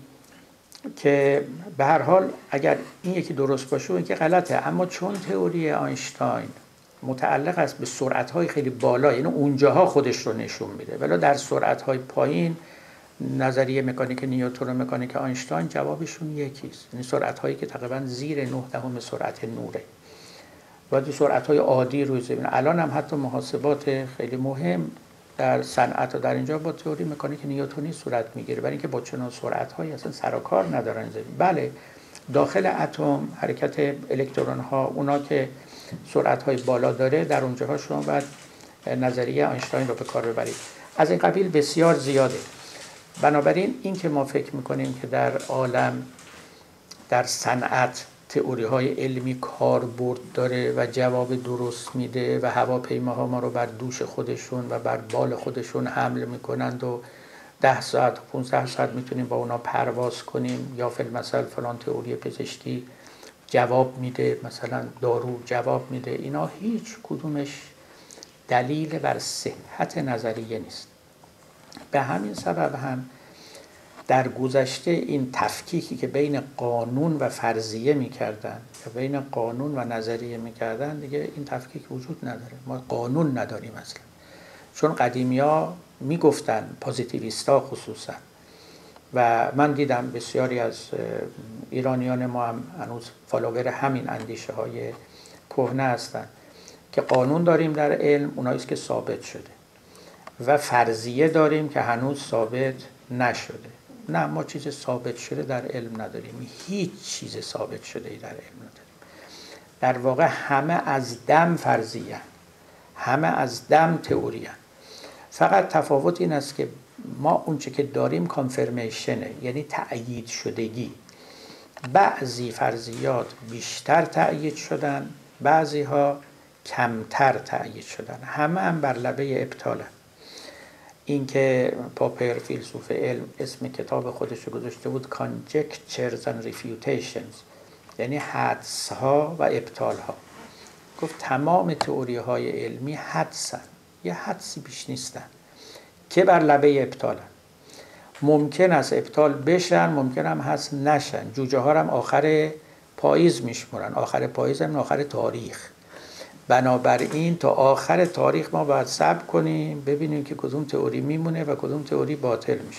که به هر حال اگر این یکی درست باشه و این که غلطه، اما چون تئوری آینشتاین متعلق است به سرعت‌های خیلی بالا، یعنی اونجاها خودش رو نشون میده، ولی در سرعت‌های پایین نظریه مکانیک نیوتن و مکانیک آینشتاین جوابشون یکیست. یعنی سرعت‌هایی که تقریبا زیر نه دهم سرعت نوره و دو سرعت‌های عادی روی زمین. الان هم حتی محاسبات خیلی مهم در صنعت و در اینجا با تئوری مکانیک نیوتنی صورت میگیره، برای اینکه با چنان سرعت‌هایی اصلا سر و کار ندارن زمین. بله داخل اتم حرکت الکترون ها، اونا که سرعت‌های بالا داره، در اونجاها شما باید نظریه آینشتاین رو به کار ببرید. از این قبیل بسیار زیاده. بنابراین این که ما فکر میکنیم که در عالم در صنعت تئوری های علمی کاربرد داره و جواب درست میده و هواپیماها ما رو بر دوش خودشون و بر بال خودشون حمل میکنند و ده ساعت و پانزده ساعت میتونیم با اونا پرواز کنیم، یا فی‌المثل فلان تئوری پزشکی جواب میده، مثلا دارو جواب میده، اینا هیچ کدومش دلیل بر صحت نظریه نیست. به همین سبب هم در گذشته این تفکیکی که بین قانون و فرضیه میکردن یا بین قانون و نظریه میکردن، دیگه این تفکیک وجود نداره. ما قانون نداریم اصلا. چون قدیمی ها میگفتن، پوزیتیویستا خصوصا و من دیدم بسیاری از ایرانیان ما هم هنوز فالوور همین اندیشه های کهنه هستن که قانون داریم در علم، اوناییست که ثابت شده، و فرضیه داریم که هنوز ثابت نشده. نه، ما چیز ثابت شده در علم نداریم، هیچ چیز ثابت شده ای در علم نداریم. در واقع همه از دم فرضیه، همه از دم تئوریه. فقط تفاوت این است که ما اونچه که داریم کانفرمیشنه، یعنی تأیید شدگی. بعضی فرضیات بیشتر تأیید شدن، بعضی ها کمتر تأیید شدن، همه هم بر لبه ابطاله. این که پاپر فیلسوف علم اسم کتاب خودش رو گذاشته بود Conjectures and Refutations، یعنی حدس ها و ابطال ها. گفت تمام تئوری های علمی حدسن، یه حدسی بیش نیستن که بر لبه ابطالن. ممکن است ابطال بشن، ممکن هم هست نشن. جوجه ها هم آخر پاییز میشمرن، آخر پاییز هم آخر تاریخ. بنابراین تا آخر تاریخ ما باید صبر کنیم ببینیم که کدوم تئوری میمونه و کدوم تئوری باطل میشه.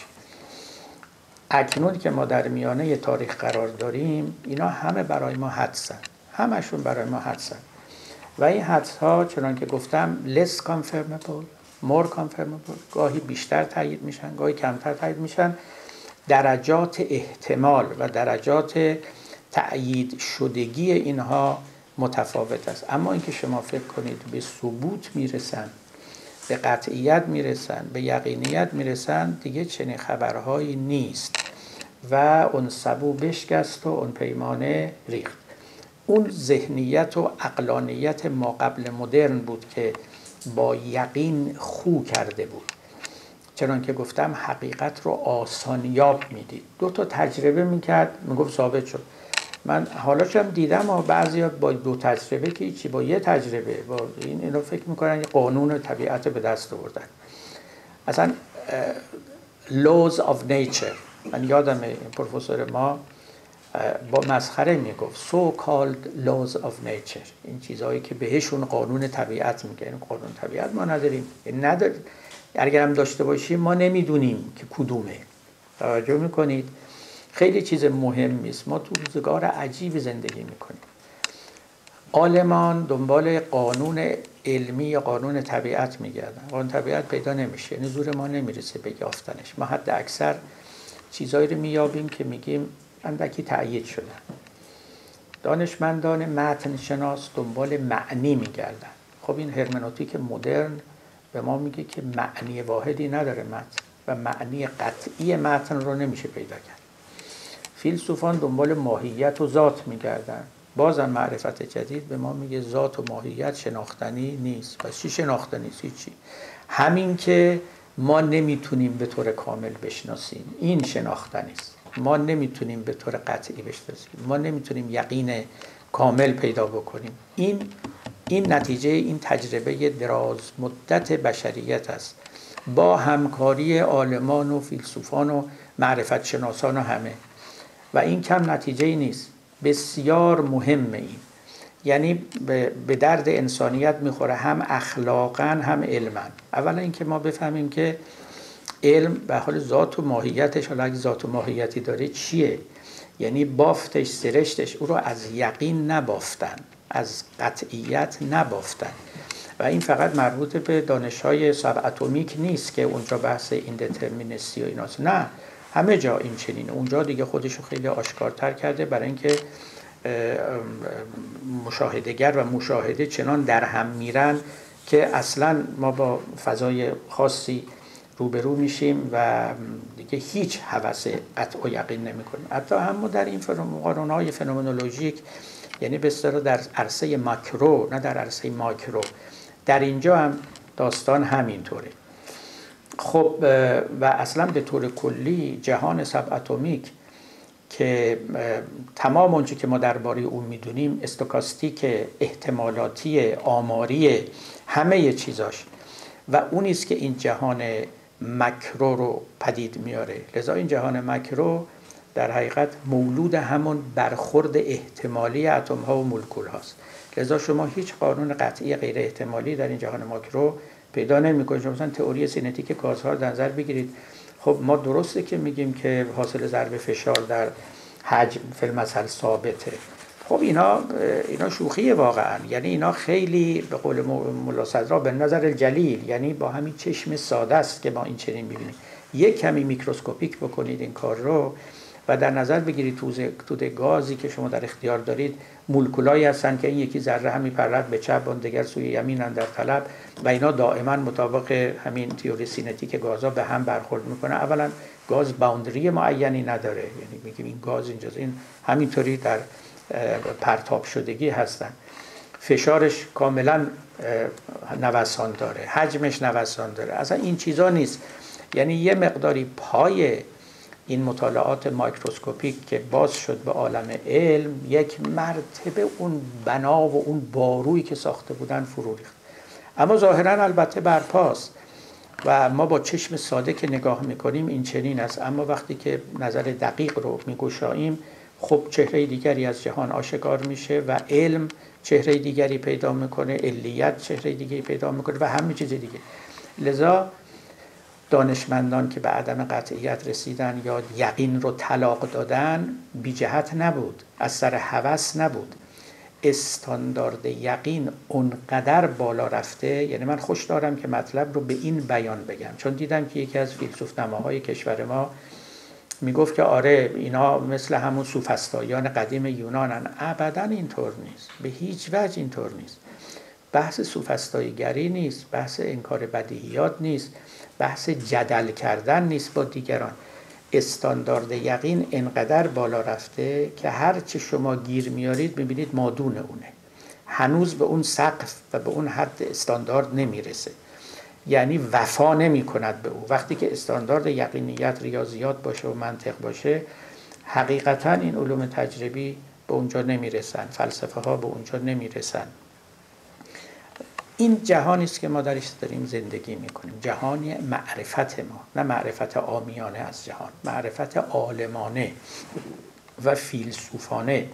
اکنون که ما در میانه تاریخ قرار داریم، اینا همه برای ما حدسن، همشون برای ما حدسن و این حدس ها چنان که گفتم less confirmable more confirmable، گاهی بیشتر تایید میشن، گاهی کمتر تایید میشن. درجات احتمال و درجات تأیید شدگی اینها متفاوت است. اما اینکه شما فکر کنید به ثبوت میرسن، به قطعیت میرسن، به یقینیت میرسن، دیگه چنین خبرهایی نیست و اون سبو بشکست و اون پیمانه ریخت. اون ذهنیت و عقلانیت ما قبل مدرن بود که با یقین خو کرده بود. چنان که گفتم حقیقت رو آسانیاب میدید. دو تا تجربه میکرد، میگفت ثابت شد. من حالا هم دیدم و بعضیا با دو تجربه که چی، با یه تجربه با این اینو فکر میکنن یه قانون طبیعت به دست آوردن. اصلا laws of nature، من یادم پروفسور ما با مسخره میگفت so called laws of nature، این چیزهایی که بهشون قانون طبیعت میگه. این قانون طبیعت ما نداریم، نداریم. اگر هم داشته باشیم ما نمیدونیم که کدومه. توجه میکنید؟ خیلی چیز مهمی است. ما تو روزگار عجیب زندگی میکنیم. عالمان دنبال قانون علمی یا قانون طبیعت میگردن. قانون طبیعت پیدا نمیشه، یعنی زور ما نمیرسه به یافتنش. ما حد اکثر چیزایی رو میابیم که میگیم اندکی تأیید شدن. دانشمندان متن شناس دنبال معنی میگردن. خب این هرمنوتیک مدرن به ما میگه که معنی واحدی نداره متن و معنی قطعی متن رو نمیشه پیدا کرد. فیلسوفان دنبال ماهیت و ذات میگردن. بازم معرفت جدید به ما میگه ذات و ماهیت شناختنی نیست. پس چی شناختنی نیست؟ هیچی. همین که ما نمیتونیم به طور کامل بشناسیم، این شناختنی است. ما نمیتونیم به طور قطعی بشناسیم، ما نمیتونیم یقین کامل پیدا بکنیم. این این نتیجه این تجربه دراز مدت بشریت است، با همکاری عالمان و فیلسوفان و معرفت شناسان و همه. و این کم نتیجه ای نیست، بسیار مهمه. این یعنی به درد انسانیت میخوره، هم اخلاقا هم علما. اولا اینکه ما بفهمیم که علم به حال ذات و ماهیتش، حالا اگه ذات و ماهیتی داره چیه، یعنی بافتش سرشتش او رو از یقین نبافتن، از قطعیت نبافتن. و این فقط مربوط به دانش‌های ساب اتمیک نیست که اونجا بحث ایندترمینسی و ایناست، نه، همه جا این چنینه. اونجا دیگه خودشو خیلی آشکارتر کرده، برای اینکه مشاهدهگر و مشاهده چنان در هم میرن که اصلا ما با فضای خاصی روبرو میشیم و دیگه هیچ هوس قطع و یقین نمی کنیم. حتی هم در این قانون‌های فنومنولوژیک، یعنی به اصطلاح در عرصه ماکرو نه در عرصه ماکرو، در اینجا هم داستان همینطوره. خب و اصلا به طور کلی جهان ساب اتمیک که تمام اونچه که ما درباره اون میدونیم، استوکاستیک، احتمالاتی، آماری، همه چیزاش، و اون است که این جهان ماکرو رو پدید میاره. لذا این جهان ماکرو در حقیقت مولود همون برخورد احتمالی اتم ها و مولکول هاست. لذا شما هیچ قانون قطعی غیر احتمالی در این جهان ماکرو پیدا نمی‌کنید. مثلا تئوری سینتیک گازها در نظر بگیرید، خب ما درسته که میگیم که حاصل ضرب فشار در حجم فی المثل ثابته. خب اینا اینا شوخیه واقعا، یعنی اینا خیلی به قول ملا صدرا به نظر الجلیل، یعنی با همین چشم ساده است که ما این چنین میبینیم. یک کمی میکروسکوپیک بکنید این کار رو و در نظر بگیرید توده گازی که شما در اختیار دارید مولکولایی هستن که این یکی ذره هم میپرد به چپ اون دیگر سوی یمین در طلب و اینا دائما مطابق همین تئوری سینتیک گازها به هم برخورد میکنه. اولا گاز باوندری معینی نداره، یعنی میگیم این گاز اینجاست، این همینطوری در پرتاب شدگی هستن. فشارش کاملا نوسان داره، حجمش نوسان داره، اصلا این چیزا نیست. یعنی یه مقداری پای این مطالعات مایکروسکوپیک که باز شد به عالم علم یک مرتبه اون بنا و اون بارویی که ساخته بودن فرو ریخت. اما ظاهرا البته برپاست و ما با چشم ساده که نگاه میکنیم این چنین است، اما وقتی که نظر دقیق رو میگشاییم خب چهره دیگری از جهان آشکار میشه و علم چهره دیگری پیدا میکنه، علیت چهره دیگری پیدا میکنه و همه چیز دیگه. لذا دانشمندان که به عدم قطعیت رسیدن یا یقین رو طلاق دادن بی جهت نبود، از سر هوس نبود. استاندارد یقین اونقدر بالا رفته، یعنی من خوش دارم که مطلب رو به این بیان بگم، چون دیدم که یکی از فیلسوفنماهای کشور ما میگفت که آره اینا مثل همون سوفسطائیان قدیم یونانن. ابداً اینطور نیست، به هیچ وجه اینطور نیست. بحث سوفسطائیگری نیست، بحث انکار بدیهیات نیست، بحث جدل کردن نیست با دیگران. استاندارد یقین انقدر بالا رفته که هر چه شما گیر میارید میبینید مادون اونه، هنوز به اون سقف و به اون حد استاندارد نمیرسه، یعنی وفا نمی کند به او. وقتی که استاندارد یقینیت ریاضیات باشه و منطق باشه، حقیقتا این علوم تجربی به اونجا نمیرسن، فلسفه ها به اونجا نمیرسن. این جهانی است که ما درش داریم زندگی میکنیم، جهانی معرفت ما، نه معرفت عامیانه از جهان، معرفت عالمانه و فیلسوفانه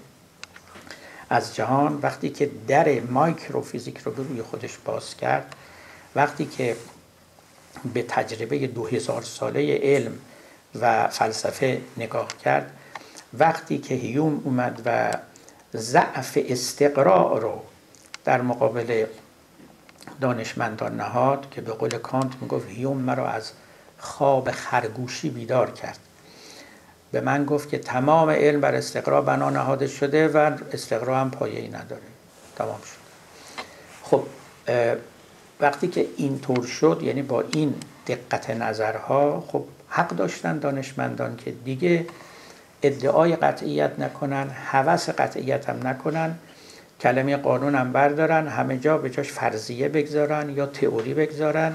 از جهان. وقتی که در مایکروفیزیک رو به روی خودش باز کرد، وقتی که به تجربه دو هزار ساله علم و فلسفه نگاه کرد، وقتی که هیوم اومد و ضعف استقراء رو در مقابل دانشمندان نهاد، که به قول کانت میگفت هیوم مرا از خواب خرگوشی بیدار کرد، به من گفت که تمام علم بر استقراء بنا نهاده شده و استقراء هم پایه‌ای نداره، تمام شد. خب وقتی که اینطور شد، یعنی با این دقت نظرها، خب حق داشتن دانشمندان که دیگه ادعای قطعیت نکنن، هوس قطعیت هم نکنن، کلمه قانون هم بردارن، همه جا به جاش فرضیه بگذارن یا تئوری بگذارن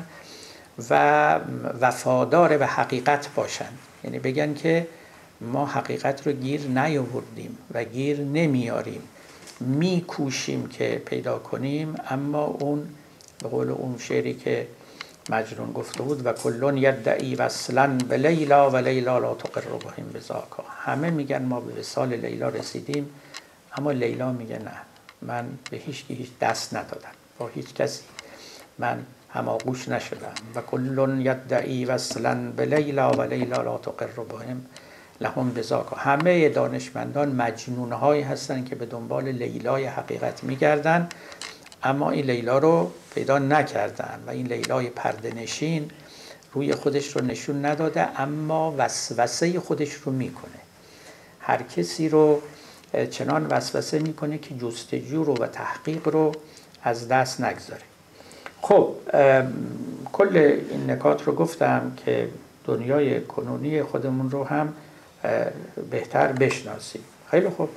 و وفادار به حقیقت باشن. یعنی بگن که ما حقیقت رو گیر نیاوردیم و گیر نمیاریم، میکوشیم که پیدا کنیم، اما اون به قول اون شعری که مجنون گفته بود و کلون یدعی وصلا به لیلا و لیلا لا تقر بهم بذاکا، همه میگن ما به وصال لیلا رسیدیم، اما لیلا میگه نه، من به هیچ هیچ دست ندادم، با هیچ کسی من هماغوش نشدم. و کلون یدعی وصلا به لیلا و لیلا لا تقر بهم لهم بذاکا. همه دانشمندان مجنونهایی هستن که به دنبال لیلای حقیقت میگردن، اما این لیلا رو پیدا نکردن و این لیلای پرده نشین روی خودش رو نشون نداده، اما وسوسه خودش رو میکنه. هر کسی رو چنان وسوسه میکنه که جستجو رو و تحقیق رو از دست نگذاره. خب کل این نکات رو گفتم که دنیای کنونی خودمون رو هم بهتر بشناسیم. خیلی خوب،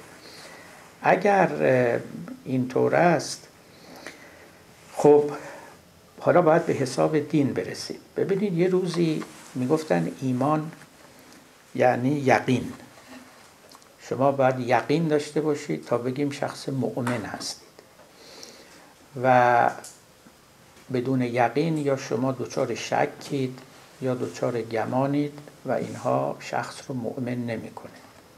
اگر اینطور است، خب حالا باید به حساب دین برسیم. ببینید یه روزی میگفتن ایمان یعنی یقین. شما باید یقین داشته باشید تا بگیم شخص مؤمن هستید، و بدون یقین یا شما دچار شکید یا دچار گمانید و اینها شخص رو مؤمن نمیکنه.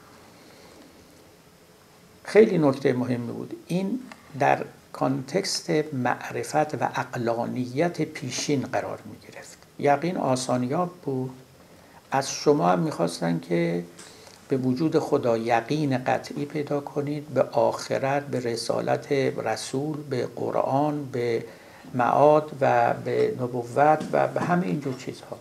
خیلی نکته مهمی بود این، در کانتکست معرفت و عقلانیت پیشین قرار می گرفت. یقین آسانیاب بود، از شما هم میخواستن که به وجود خدا یقین قطعی پیدا کنید، به آخرت، به رسالت رسول، به قرآن، به معاد و به نبوت و به همه اینجور چیزها.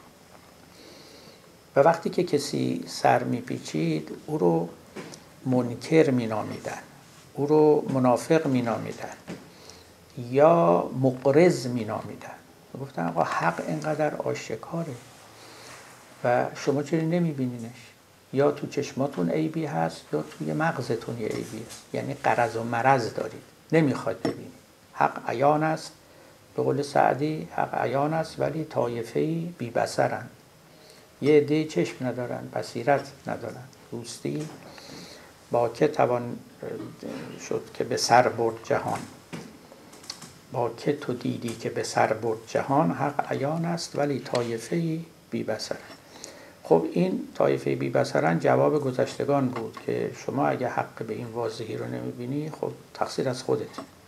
و وقتی که کسی سر میپیچید او رو منکر مینامیدن، او رو منافق مینامیدن یا مقرض مینامیدن. گفتن آقا حق اینقدر آشکاره و شما چرا نمیبینینش؟ یا تو چشماتون عیبی هست یا توی مغزتون یه عیبی هست، یعنی غرض و مرض دارید، نمیخواد ببینید. حق عیان است، به قول سعدی حق عیان است ولی طایفه‌ای بی بصرند. یه عده چشم ندارن، بصیرت ندارن. دوستی با که توان شد که به سر برد جهان، با که تو دیدی که به سر برد جهان، حق عیان است ولی طایفه‌ای بی بصرند. خب این طایفه بی بصرن جواب گذشتگان بود که شما اگه حق به این واضحی رو نمیبینی خب تقصیر از خودت.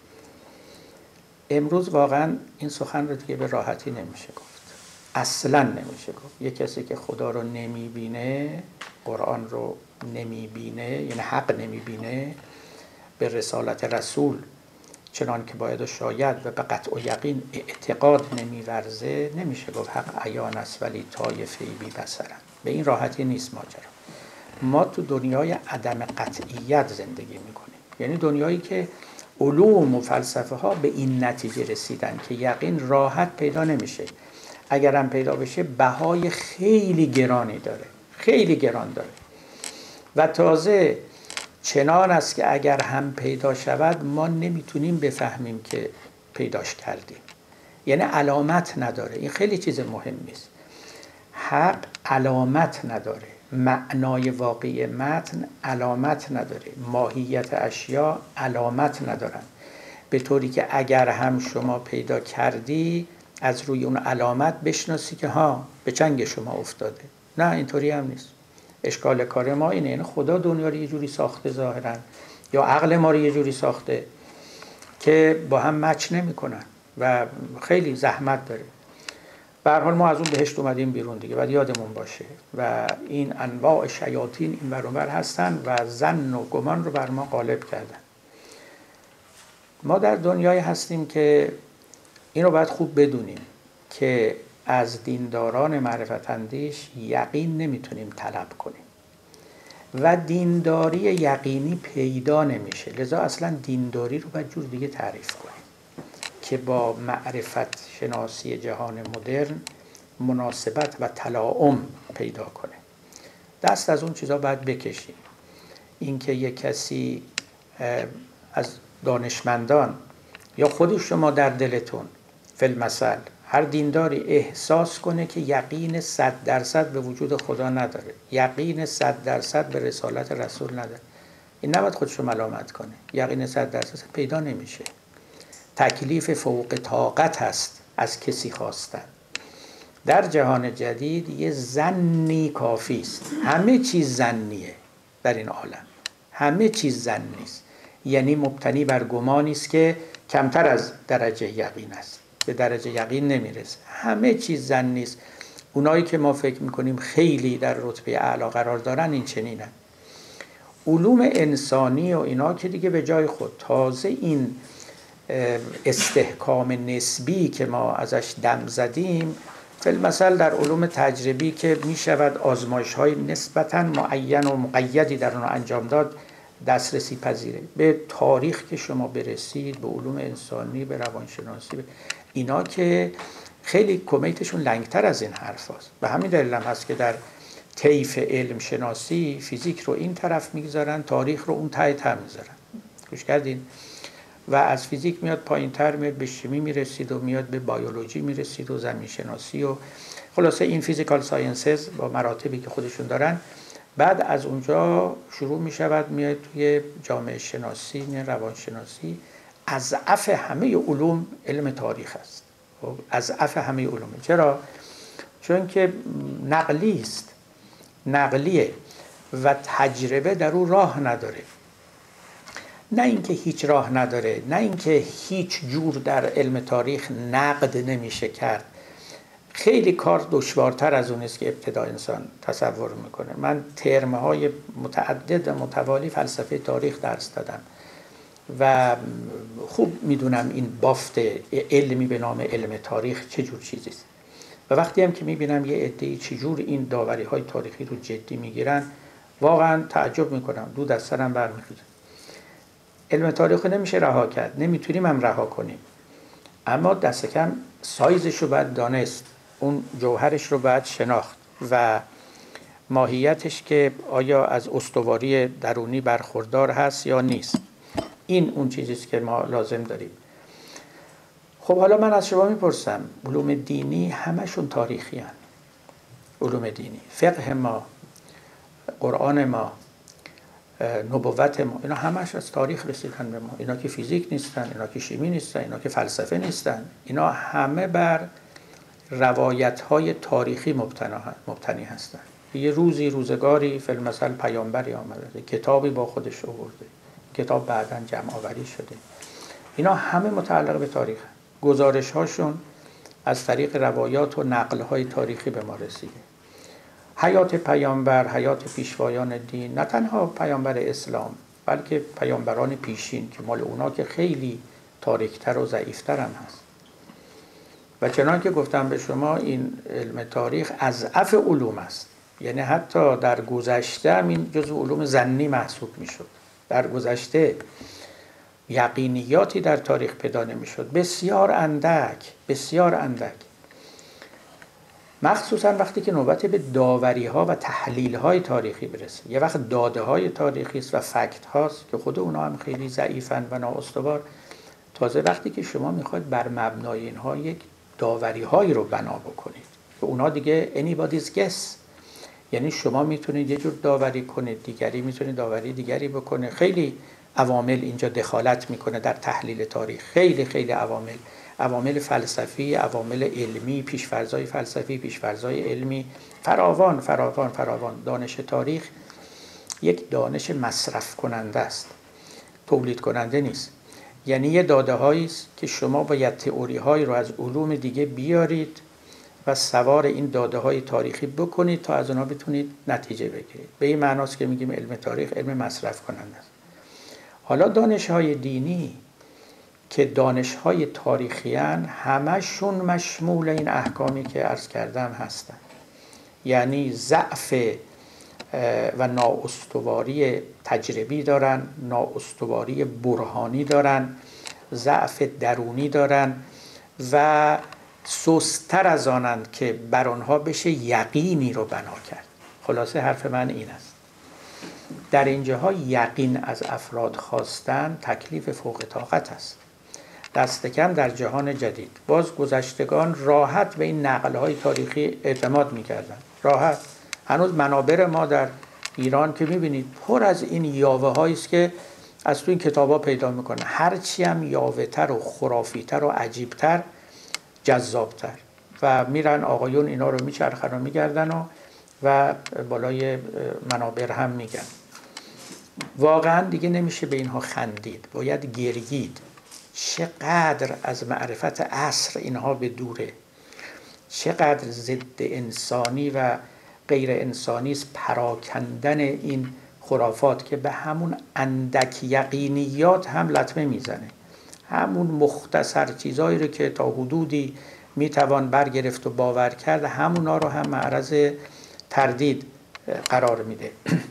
امروز واقعا این سخن رو دیگه به راحتی نمیشه گفت، اصلا نمیشه گفت. یه کسی که خدا رو نمیبینه، قرآن رو نمیبینه، یعنی حق نمیبینه، به رسالت رسول چنان که باید و شاید و به قطع و یقین اعتقاد نمیورزه، نمیشه گفت حق عیان است ولی طایفه‌ای بی بصرند. به این راحتی نیست ماجرا. ما تو دنیای عدم قطعیت زندگی میکنیم، یعنی دنیایی که علوم و فلسفه ها به این نتیجه رسیدن که یقین راحت پیدا نمیشه، اگرم پیدا بشه بهای خیلی گرانی داره، خیلی گران داره و تازه چنان است که اگر هم پیدا شود ما نمیتونیم بفهمیم که پیداش کردیم، یعنی علامت نداره. این خیلی چیز مهمی است. حق علامت نداره، معنای واقعی متن علامت نداره، ماهیت اشیا علامت ندارن، به طوری که اگر هم شما پیدا کردی از روی اون علامت بشناسی که ها به چنگ شما افتاده. نه اینطوری هم نیست. اشکال کار ما اینه، یعنی خدا دنیا رو یه جوری ساخته ظاهرا یا عقل ما رو یه جوری ساخته که با هم مچ نمی‌کنن و خیلی زحمت داره. به هر حال ما از اون بهشت اومدیم بیرون دیگه، باید یادمون باشه و این انواع شیاطین این ور اون ور هستن و ظن و گمان رو بر ما غالب کردن. ما در دنیای هستیم که این رو باید خوب بدونیم که از دینداران معرفت اندیش یقین نمیتونیم طلب کنیم و دینداری یقینی پیدا نمیشه. لذا اصلا دینداری رو باید جور دیگه تعریف کنیم که با معرفت شناسی جهان مدرن مناسبت و تلاؤم پیدا کنه. دست از اون چیزا باید بکشیم. اینکه یک کسی از دانشمندان یا خود شما در دلتون فی‌المثل هر دینداری احساس کنه که یقین صد درصد به وجود خدا نداره، یقین صد درصد به رسالت رسول نداره، این نباید خودشو ملامت کنه. یقین صد درصد پیدا نمیشه. تکلیف فوق طاقت هست از کسی خواستن. در جهان جدید یه ظنی کافی است. همه چیز ظنیه در این عالم، همه چیز ظنی است، یعنی مبتنی بر گمانی است که کمتر از درجه یقین است، به درجه یقین نمیرسه. همه چیز ظنی است. اونایی که ما فکر میکنیم خیلی در رتبه اعلی قرار دارن این چنینن. علوم انسانی و اینا که دیگه به جای خود، تازه این استحکام نسبی که ما ازش دم زدیم، فی‌المثل در علوم تجربی که می شود آزمایش های نسبتاً معین و مقیدی در اون انجام داد، دسترسی پذیره. به تاریخ که شما برسید، به علوم انسانی، به روانشناسی، به اینا که خیلی کمیتشون لنگتر از این حرف هست. به همین دلیل هم هست که در طیف علم شناسی فیزیک رو این طرف میگذارن، تاریخ رو اون ته ته میذارن. گوش کردین؟ و از فیزیک میاد پایین تر، میاد به شیمی میرسید و میاد به بیولوژی میرسید و زمین شناسی و خلاصه این فیزیکال ساینسز با مراتبی که خودشون دارن. بعد از اونجا شروع میشود میاد توی جامعه شناسی، روانشناسی. اضعف همه علوم علم تاریخ است. خب اضعف همه علوم. چرا؟ چون که نقلی است، نقلیه و تجربه در او راه نداره. نه اینکه هیچ راه نداره، نه اینکه هیچ جور در علم تاریخ نقد نمیشه کرد. خیلی کار دشوارتر از اون است که ابتدا انسان تصور میکنه. من ترم‌های متعدد و متوالی فلسفه تاریخ درس دادم و خوب میدونم این بافت علمی به نام علم تاریخ چه جور چیزی است. و وقتی هم که میبینم یه عده‌ای چجور این داوری‌های تاریخی رو جدی میگیرن، واقعا تعجب میکنم، دود از سرم برمیخیزه. علم تاریخ نمیشه رها کرد، نمیتونیم هم رها کنیم، اما دست کم سایزش رو باید دانست، اون جوهرش رو باید شناخت و ماهیتش که آیا از استواری درونی برخوردار هست یا نیست. این اون چیزیست که ما لازم داریم. خب حالا من از شما میپرسم، علوم دینی همشون تاریخی هن. علوم دینی، فقه ما، قرآن ما، نبوت ما، اینا همش از تاریخ رسیدن به ما. اینا که فیزیک نیستن، اینا که شیمی نیستن، اینا که فلسفه نیستن، اینا همه بر روایت‌های تاریخی مبتنی هستن. یه روزی روزگاری فی‌المثل پیامبری آمده، کتابی با خودش آورده، کتاب بعداً جمع آوری شده. اینا همه متعلق به تاریخ. گزارش هاشون از طریق روایات و نقل های تاریخی به ما رسیده. حیات پیامبر، حیات پیشوایان دین، نه تنها پیامبر اسلام بلکه پیامبران پیشین که مال اونا که خیلی تاریک‌تر و ضعیف‌تر هم هست. و چنان که گفتم به شما، این علم تاریخ اضعف علوم است. یعنی حتی در گذشته هم این جزو علوم ظنی محسوب میشد. در گذشته یقینیاتی در تاریخ پیدا نمیشد، بسیار اندک، بسیار اندک. مخصوصا وقتی که نوبت به داوری ها و تحلیل های تاریخی برسه. یه وقت داده های تاریخی است و فکت هاست که خود اونا هم خیلی ضعیفن و نااستوار. تازه وقتی که شما میخواید بر مبنای اینها یک داوری هایی رو بنا بکنید که اونا دیگه anybody's guess، یعنی شما میتونید یه جور داوری کنید، دیگری میتونید داوری دیگری بکنه. خیلی عوامل اینجا دخالت میکنه در تحلیل تاریخ، خیلی خیلی عوامل، عوامل فلسفی، عوامل علمی، پیش‌فرض‌های فلسفی، پیش‌فرض‌های علمی، فراوان فراوان فراوان. دانش تاریخ یک دانش مصرف کننده است، تولید کننده نیست. یعنی یه داده هایی است که شما باید تئوری هایی رو از علوم دیگه بیارید و سوار این داده های تاریخی بکنید تا از اونها بتونید نتیجه بگیرید. به این معناست که میگیم علم تاریخ علم مصرف کننده است. حالا دانش های دینی که دانش های تاریخی هن، همشون مشمول این احکامی که عرض کردم هستن. یعنی ضعف و نااستواری تجربی دارن، نااستواری برهانی دارن، ضعف درونی دارن و سست‌تر از آنند که بر آنها بشه یقینی رو بنا کرد. خلاصه حرف من این است، در اینجاها یقین از افراد خواستن تکلیف فوق طاقت است. دست کم در جهان جدید باز گذشتگان راحت به این نقل‌های تاریخی اعتماد می‌کردن، راحت. هنوز منابر ما در ایران که می‌بینید پر از این یاوه‌هایی است که از تو این کتاب‌ها پیدا می‌کنه. هرچی هم یاوه‌تر و خرافی‌تر و عجیب‌تر، جذاب‌تر، و میرن آقایون اینا رو میچرخن و میگردن و و بالای منابر هم میگن. واقعا دیگه نمیشه به اینها خندید، باید گرگید. چقدر از معرفت عصر اینها به دوره، چقدر ضد انسانی و غیر انسانی است پراکندن این خرافات که به همون اندک یقینیات هم لطمه میزنه. همون مختصر چیزایی رو که تا حدودی میتوان برگرفت و باور کرد، همونا رو هم معرض تردید قرار میده.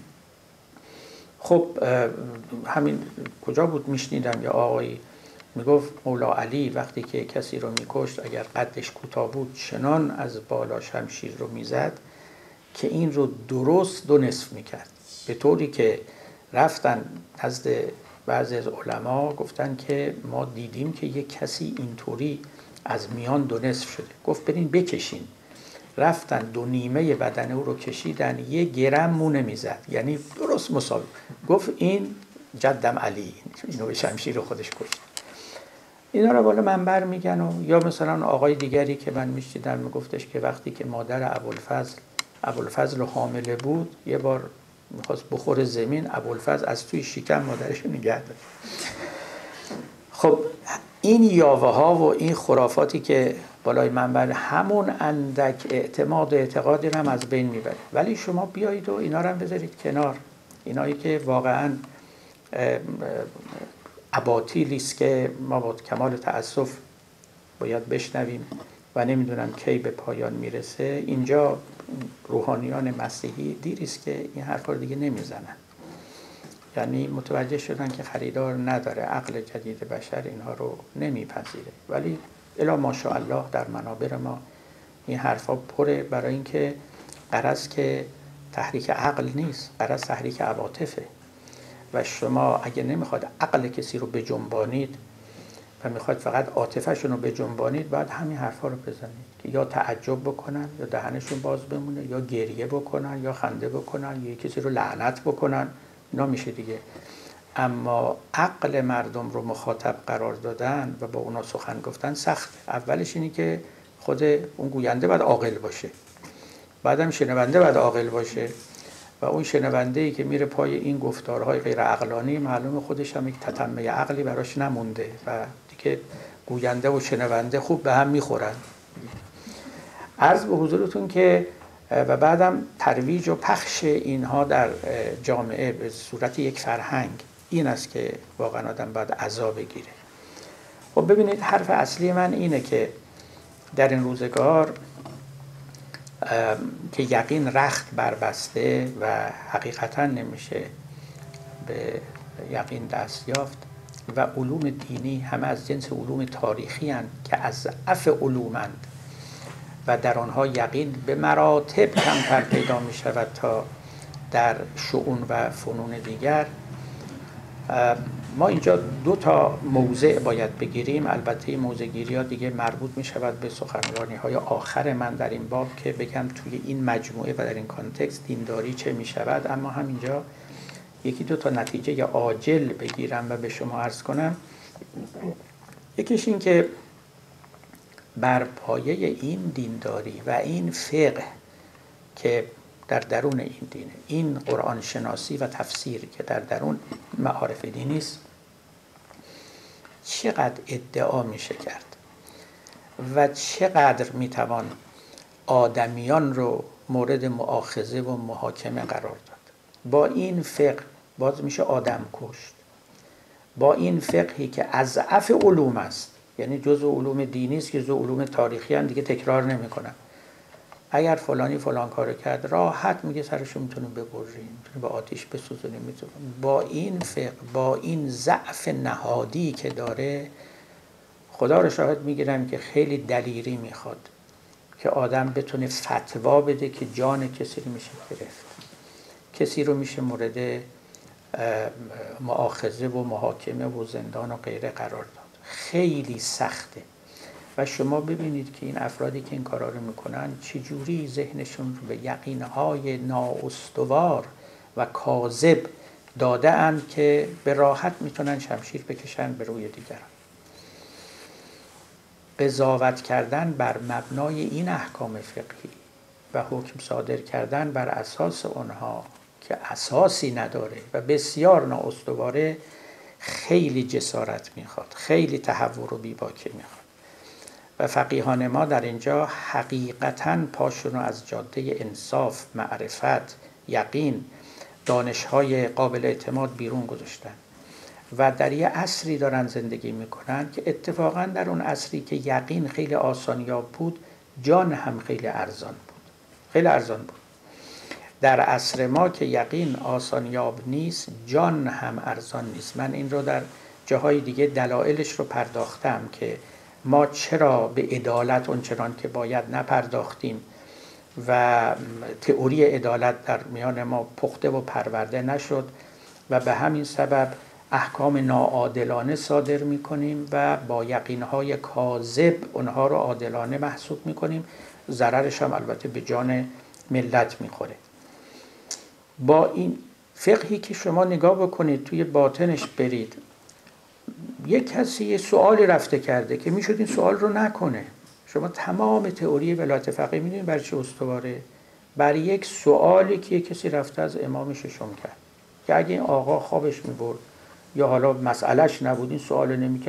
خب همین کجا بود میشنیدم یا آقایی میگفت مولا علی وقتی که کسی رو میکشت اگر قدش کوتاه بود چنان از بالا شمشیر رو میزد که این رو درست دو نصف میکرد، به طوری که رفتن نزد بعضی از علما گفتن که ما دیدیم که یک کسی اینطوری از میان دو نصف شده. گفت برین بکشین. رفتن دو نیمه بدن او رو کشیدن، یه گرم مو نمیزد، یعنی درست مساوی. گفت این جدم علی، اینو به شمشیر خودش کشت. اینا رو بالا منبر میگن. و یا مثلا آقای دیگری که من میشنیدم میگفتش که وقتی که مادر ابوالفضل ابوالفضل حامله بود، یه بار میخواست بخور زمین، ابوالفضل از توی شکم مادرش رو نگه داشت. خب این یاوه ها و این خرافاتی که بالای منبر همون اندک اعتماد و اعتقادی رو هم از بین میبره. ولی شما بیایید و اینا رو هم بذارید کنار، اینایی که واقعا اباطیلی است که ما با کمال تأسف باید بشنویم و نمیدونم کی به پایان میرسه. اینجا روحانیان مسیحی دیری است که این حرفا رو دیگه نمیزنن، یعنی متوجه شدن که خریدار نداره، عقل جدید بشر اینها رو نمیپذیره. ولی الا ماشاءالله در منابر ما این حرفا پره، برای اینکه غرض که تحریک عقل نیست، غرض تحریک عواطفه. و شما اگه نمیخواد عقل کسی رو بجنبانید و میخواد فقط عاطفه‌شون رو بجنبانید، باید همین حرفا رو بزنید که یا تعجب بکنن یا دهنشون باز بمونه، یا گریه بکنن یا خنده بکنن، یا کسی رو لعنت بکنن، اینا میشه دیگه. اما عقل مردم رو مخاطب قرار دادن و با اونا سخن گفتن سخت. اولش اینی که خود اون گوینده باید عاقل باشه، بعدم شنونده باید عاقل باشه، و اون شنونده‌ای که میره پای این گفتارهای غیر عقلانی معلومه خودش هم یک تتمه عقلی براش نمونده و دیگه گوینده و شنونده خوب به هم میخورن. عرض به حضورتون که و بعدم ترویج و پخش اینها در جامعه به صورت یک فرهنگ، این است که واقعا آدم باید عزا بگیره. خب ببینید، حرف اصلی من اینه که در این روزگار که یقین رخت بربسته و حقیقتا نمیشه به یقین دست یافت و علوم دینی همه از جنس علوم تاریخی هستند که از اضعف علومند و در آنها یقین به مراتب کمتر پیدا می شود تا در شؤون و فنون دیگر. ما اینجا دو تا موضع باید بگیریم. البته این موضع گیری ها دیگه مربوط می شود به سخنرانی های آخر من در این باب که بگم توی این مجموعه و در این کانتکست دینداری چه می شود. اما همینجا یکی دو تا نتیجه عاجل بگیرم و به شما عرض کنم. یکیش این که بر پایه این دینداری و این فقه که در درون این دینه، این قرآن شناسی و تفسیر که در درون معارف دینی است، چقدر ادعا میشه کرد و چقدر میتوان آدمیان رو مورد مؤاخذه و محاکمه قرار داد. با این فقه باز میشه آدم کشت، با این فقهی که اضعف علوم است، یعنی جزء علوم دینی است که جزء علوم تاریخی هم دیگه تکرار نمیکنن. اگر فلانی فلان کارو کرد راحت میگه سرشو میتونیم ببریم، میتونیم به آتیش بسوزونیم. میتونیم با این فقه، با این ضعف نهادی که داره، خدا رو شاهد میگیرم که خیلی دلیری میخواد که آدم بتونه فتوا بده که جان کسی رو میشه گرفت، کسی رو میشه مورد مؤاخذه و محاکمه و زندان و غیره قرار داد. خیلی سخته. و شما ببینید که این افرادی که این کارا رو میکنن چجوری ذهنشون رو به یقینهای نااستوار و کاذب داده اند که به راحت میتونن شمشیر بکشن به روی دیگران. قضاوت کردن بر مبنای این احکام فقهی و حکم صادر کردن بر اساس اونها که اساسی نداره و بسیار نااستواره، خیلی جسارت میخواد، خیلی تحور و بیباکی میخواد. و فقیهان ما در اینجا حقیقتاً پاشونو از جاده انصاف، معرفت، یقین، دانش‌های قابل اعتماد بیرون گذاشتن و در یه عصری دارن زندگی میکنن که اتفاقاً در اون عصری که یقین خیلی آسانیاب بود، جان هم خیلی ارزان بود. خیلی ارزان بود. در عصر ما که یقین آسانیاب نیست، جان هم ارزان نیست. من این رو در جاهای دیگه دلایلش رو پرداختم که ما چرا به عدالت اونچنان که باید نپرداختیم و تئوری عدالت در میان ما پخته و پرورده نشد و به همین سبب احکام ناعادلانه صادر میکنیم و با یقینهای کاذب اونها رو عادلانه محسوب میکنیم. ضررش هم البته به جان ملت میخوره. با این فقهی که شما نگاه بکنید، توی باطنش برید، یک کسی یه سوالی رفته کرده که میشد این سوال رو نکنه. شما تمام تئوری ولایت فقیه میدونید برای چه استواره؟ برای یک سوالی که یک کسی رفته از امام ششم کرد که اگه این آقا خوابش میبرد یا حالا مسئلهش نبود این سوال نمیکرد،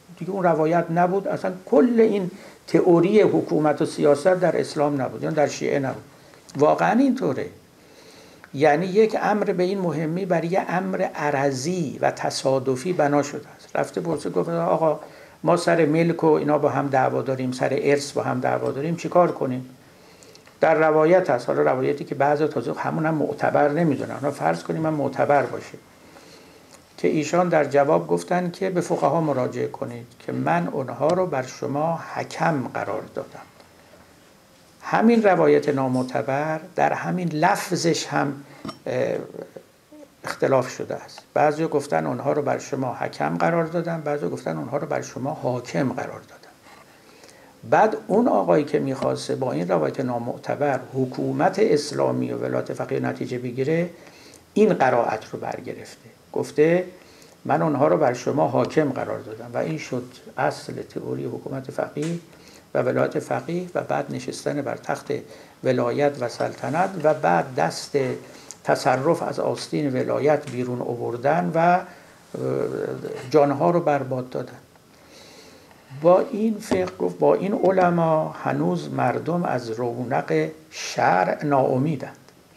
دیگه اون روایت نبود. اصلا کل این تئوری حکومت و سیاست در اسلام نبود، یا در شیعه نبود. واقعا اینطوره. یعنی یک امر به این مهمی برای یه امر عرضی و تصادفی بنا شده است. رفته پرسه گفت آقا ما سر ملک و اینا با هم دعوا داریم، سر ارث با هم دعوا داریم، چیکار کنیم؟ در روایت هست، حالا روایتی که بعضی تازه همون هم معتبر نمیدونن، اونا فرض کنیم من معتبر باشه، که ایشان در جواب گفتن که به فقها مراجعه کنید که من اونها رو بر شما حکم قرار دادم. همین روایت نامعتبر در همین لفظش هم اختلاف شده است. بعضی گفتن اونها رو بر شما حکم قرار دادم، بعضی گفتن اونها رو بر شما حاکم قرار دادم. بعد اون آقایی که میخواسته با این روایت نامعتبر حکومت اسلامی و ولایت فقیه نتیجه بگیره، این قرائت رو برگرفته، گفته من اونها رو بر شما حاکم قرار دادم و این شد اصل تئوری حکومت فقیه و ولایت فقیه و بعد نشستن بر تخت ولایت و سلطنت و بعد دست تصرف از آستین ولایت بیرون آوردن و جانها رو برباد دادن. با این فقه گفت با این علما هنوز مردم از رونق شرع ناامیدند.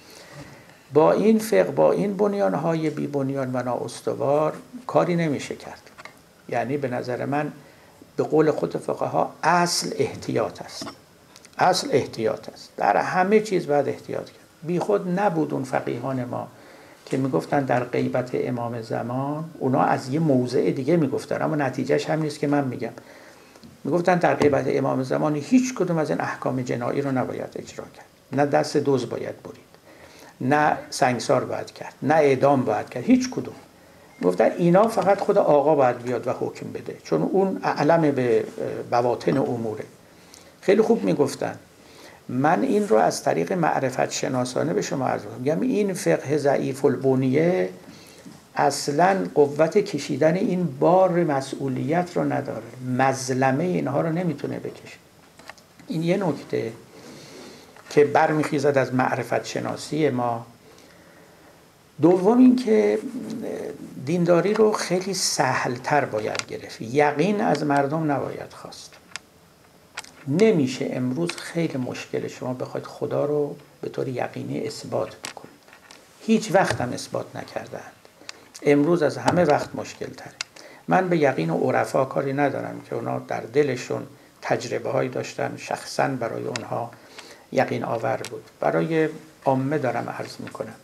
با این فقه، با این بنیانهای بی بنیان و نااستوار کاری نمیشه کرد. یعنی به نظر من به قول خود فقها اصل احتیاط است. اصل احتیاط است. در همه چیز باید احتیاط کرد. بی خود نبود اون فقیهان ما که میگفتن در غیبت امام زمان، اونا از یه موضع دیگه میگفتن اما نتیجهش هم نیست که من میگم. میگفتن در غیبت امام زمان هیچ کدوم از این احکام جنایی رو نباید اجرا کرد. نه دست دزد باید برید، نه سنگسار باید کرد، نه اعدام باید کرد، هیچ کدوم. گفتن اینا فقط خود آقا باید بیاد و حکم بده، چون اون اعلم به بواطن اموره. خیلی خوب میگفتن. من این رو از طریق معرفت شناسانه به شما عرض می‌کنم. یعنی این فقه ضعیف البنیه اصلاً قوت کشیدن این بار مسئولیت رو نداره، مظلمه اینها رو نمیتونه بکشه. این یه نکته که برمیخیزد از معرفت شناسی ما. دوم این که دینداری رو خیلی سهلتر باید گرفت، یقین از مردم نباید خواست. نمیشه امروز خیلی مشکل شما بخواید خدا رو به طور یقینی اثبات بکنید. هیچ وقت هم اثبات نکردند. امروز از همه وقت مشکل تره. من به یقین و عرفا کاری ندارم که اونا در دلشون تجربه هایی داشتن، شخصا برای اونها یقین آور بود. برای عامه دارم عرض میکنم.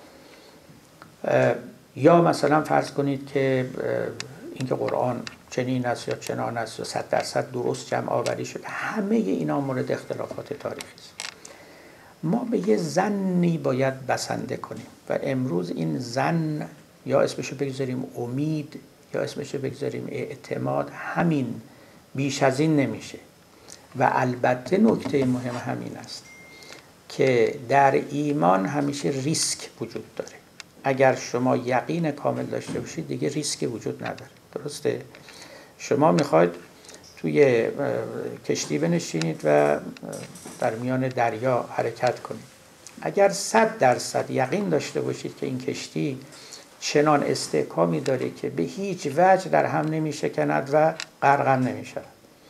یا مثلا فرض کنید که اینکه قرآن چنین است یا چنان است یا صد درصد درست جمع آوری شده، همه اینا مورد اختلافات تاریخی است. ما به یه ظنی باید بسنده کنیم و امروز این ظن یا اسمشو بگذاریم امید یا اسمشو بگذاریم اعتماد، همین، بیش از این نمیشه. و البته نکته مهم همین است که در ایمان همیشه ریسک وجود داره. اگر شما یقین کامل داشته باشید دیگه ریسک وجود نداره. درسته؟ شما میخواید توی کشتی بنشینید و در میان دریا حرکت کنید. اگر صد درصد یقین داشته باشید که این کشتی چنان استحکامی داره که به هیچ وجه در هم نمیشکند و غرق هم نمیشود،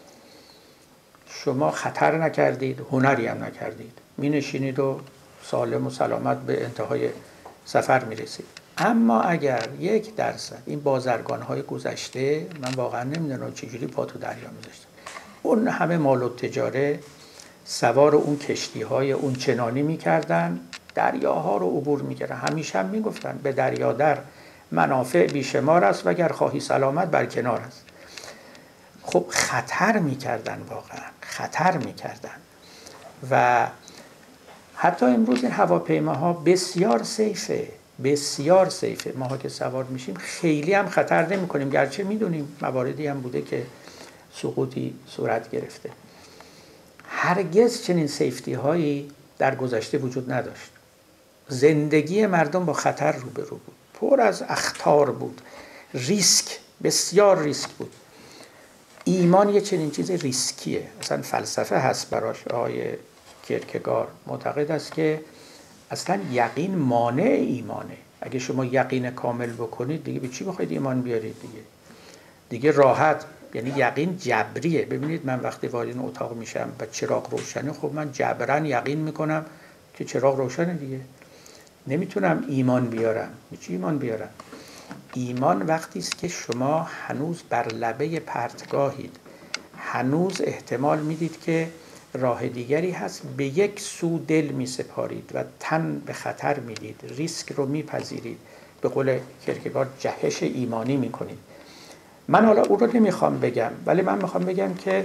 شما خطر نکردید، هنری هم نکردید، می نشینید و سالم و سلامت به انتهای سفر می رسید. اما اگر یک درصد این بازرگان‌های گذشته، من واقعا نمیدونم چجوری پا تو دریا می‌ذاشتن، اون همه مال و تجاره سوار اون کشتی‌های اون چنانی می‌کردن، دریاها رو عبور می‌کردن. همیشه هم می‌گفتن به دریا در منافع بیشمار است و اگر خواهی سلامت بر کنار است. خب خطر می‌کردن، واقعا خطر می‌کردن. و حتی امروز این هواپیماها بسیار سیفه، بسیار سیفه. ما ها که سوار میشیم خیلی هم خطر نمی کنیم، گرچه میدونیم مواردی هم بوده که سقوطی صورت گرفته. هرگز چنین سیفتی هایی در گذشته وجود نداشت. زندگی مردم با خطر روبرو بود، پر از اخطار بود، ریسک، بسیار ریسک بود. ایمان یه چنین چیز ریسکیه. اصلا فلسفه هست براش. آقای کیرکگار معتقد است که اصلا یقین مانع ایمانه. اگه شما یقین کامل بکنید دیگه به چی بخواید ایمان بیارید؟ دیگه دیگه راحت یعنی یقین جبریه. ببینید من وقتی وارد این اتاق میشم و چراغ روشنه، خب من جبران یقین میکنم که چراغ روشنه دیگه. نمیتونم ایمان بیارم. هیچ ایمان بیارم. ایمان وقتی است که شما هنوز بر لبه پرتگاهید، هنوز احتمال میدید که راه دیگری هست، به یک سو دل میسپارید و تن به خطر میدید، ریسک رو میپذیرید، به قول کیرکگارد جهش ایمانی میکنید. من حالا او رو نمیخوام بگم، ولی من میخوام بگم که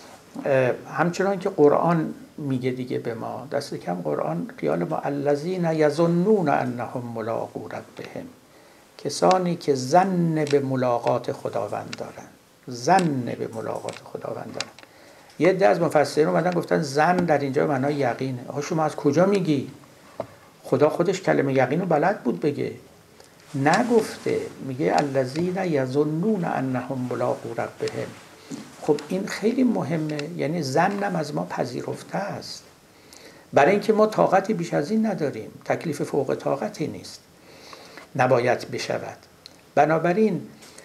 همچنان که قرآن میگه دیگه به ما، دست کم قرآن قیال ما الذین یظنون انهم ملاقو ربهم، کسانی که ظن به ملاقات خداوند دارن، ظن به ملاقات خداوند دارن. یه عده از مفسرین اومدن گفتن ظن در اینجا به معنای یقینه. آخه شما از کجا میگی؟ خدا خودش کلمه یقین رو بلد بود بگه، نگفته. میگه الذین یظنون انهم ملاقو ربهم. خب این خیلی مهمه، یعنی ظنم از ما پذیرفته است، برای اینکه ما طاقتی بیش از این نداریم، تکلیف فوق طاقتی نیست، نباید بشود. بنابراین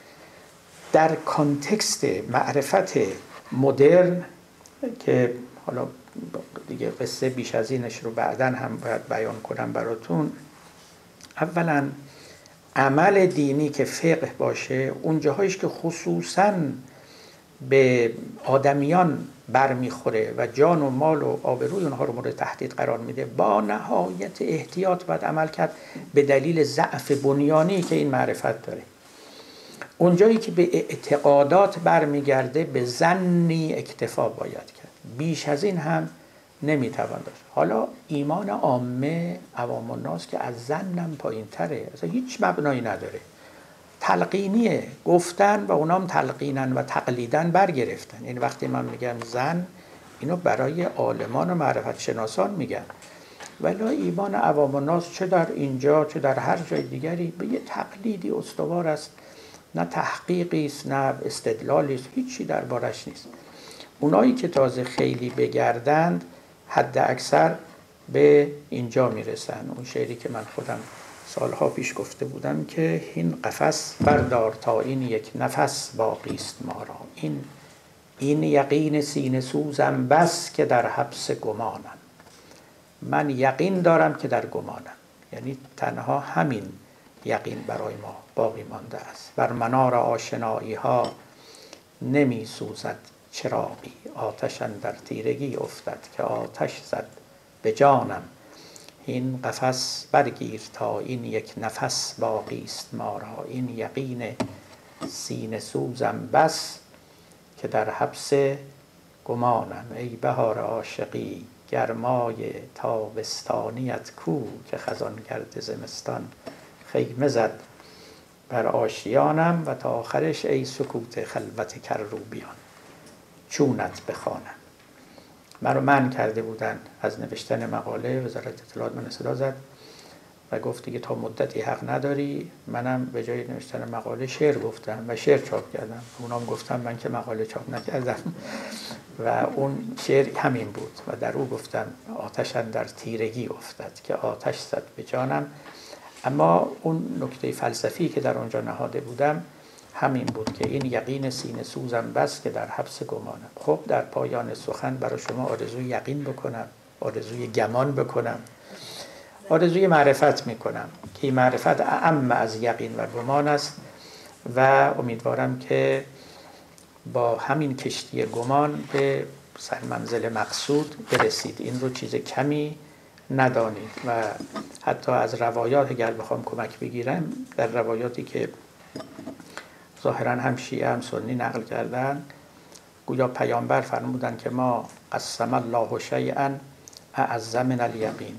در کانتکست معرفت مدرن که حالا دیگه قصه بیش از اینش رو بعداً هم باید بیان کنم براتون، اولا عمل دینی که فقه باشه، اون جاهایش که خصوصاً به آدمیان برمیخوره و جان و مال و آبروی اونها رو مورد تهدید قرار میده، با نهایت احتیاط باید عمل کرد به دلیل ضعف بنیانی که این معرفت داره. اونجایی که به اعتقادات برمیگرده به ظنی اکتفا باید کرد، بیش از این هم نمیتوان داشت. حالا ایمان عامه عوام الناس که از ظنم پایین تره، اصلا هیچ مبنایی نداره، تلقینیه، گفتن و اونام تلقینن و تقلیدن برگرفتن. این وقتی من میگم ظن، اینو برای عالمان و معرفت شناسان میگم، ولی ایمان عوام الناس چه در اینجا چه در هر جای دیگری به یه تقلیدی استوار است، نه تحقیقی است نه استدلالی است، هیچی دربارش نیست. اونایی که تازه خیلی بگردند حد اکثر به اینجا میرسن. اون شعری که من خودم سالها پیش گفته بودم که این قفس بردار تا این یک نفس باقی است ما را، این این یقین سینه سوزم بس که در حبس گمانم. من یقین دارم که در گمانم، یعنی تنها همین یقین برای ما باقی مانده است. بر منار آشنایی ها نمی سوزد چراغی، آتشن در تیرگی افتد که آتش زد به جانم. این قفس برگیر تا این یک نفس باقی است ما را، این یقین سینه سوزم بس که در حبس گمانم. ای بهار عاشقی گرمای تابستانیت کو، که خزان گرد زمستان خیمه زد بر آشیانم. و تا آخرش ای سکوت خلوت کروبیان چونت بخوانم. من رو منع کرده بودن از نوشتن مقاله، وزارت اطلاعات من صدا زد و گفت دیگه تا مدتی حق نداری. منم به جای نوشتن مقاله شعر گفتم و شعر چاپ کردم. اونام گفتم من که مقاله چاپ نکردم و اون شعر همین بود و در او گفتم آتشن در تیرگی افتد که آتش زد به جانم. اما اون نکته فلسفی که در اونجا نهاده بودم همین بود که این یقین سینه سوزم بس که در حبس گمانم. خب در پایان سخن برای شما آرزوی یقین بکنم، آرزوی گمان بکنم، آرزوی معرفت میکنم که این معرفت اعم از یقین و گمان است و امیدوارم که با همین کشتی گمان به سرمنزل مقصود برسید. این رو چیز کمی ندانید و حتی از روایات اگر بخوام کمک بگیرم، در روایاتی که ظاهراً هم شیعه هم سنی نقل کردن، گویا پیامبر فرمودن که ما قسم الله شیئا اعظم من الیقین،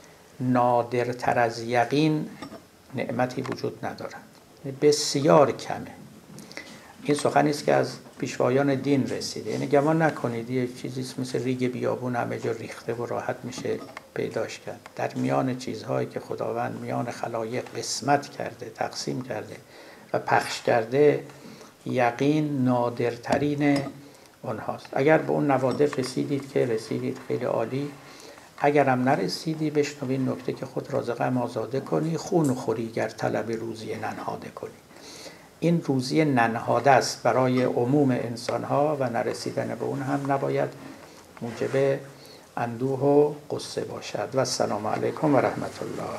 نادرتر از یقین نعمتی وجود ندارد، بسیار کمه. این سخنی است که از پیشوایان دین رسیده. یعنی گمان نکنید یه چیزی مثل ریگ بیابون همه جا ریخته و راحت میشه پیداش کرد. در میان چیزهایی که خداوند میان خلایق قسمت کرده، تقسیم کرده و پخش کرده، یقین نادرترین اونهاست. اگر به اون نوادر رسیدید که رسیدید خیلی عالی، اگر هم نرسیدی بشنوید نکته که خود رازق هم آزاده کنی، خون خوری گر طلب روزی ننهاده کنی. این روزی ننهاده است برای عموم انسانها و نرسیدن به اون هم نباید موجب اندوه و قصه باشد. و السلام علیکم و رحمت الله.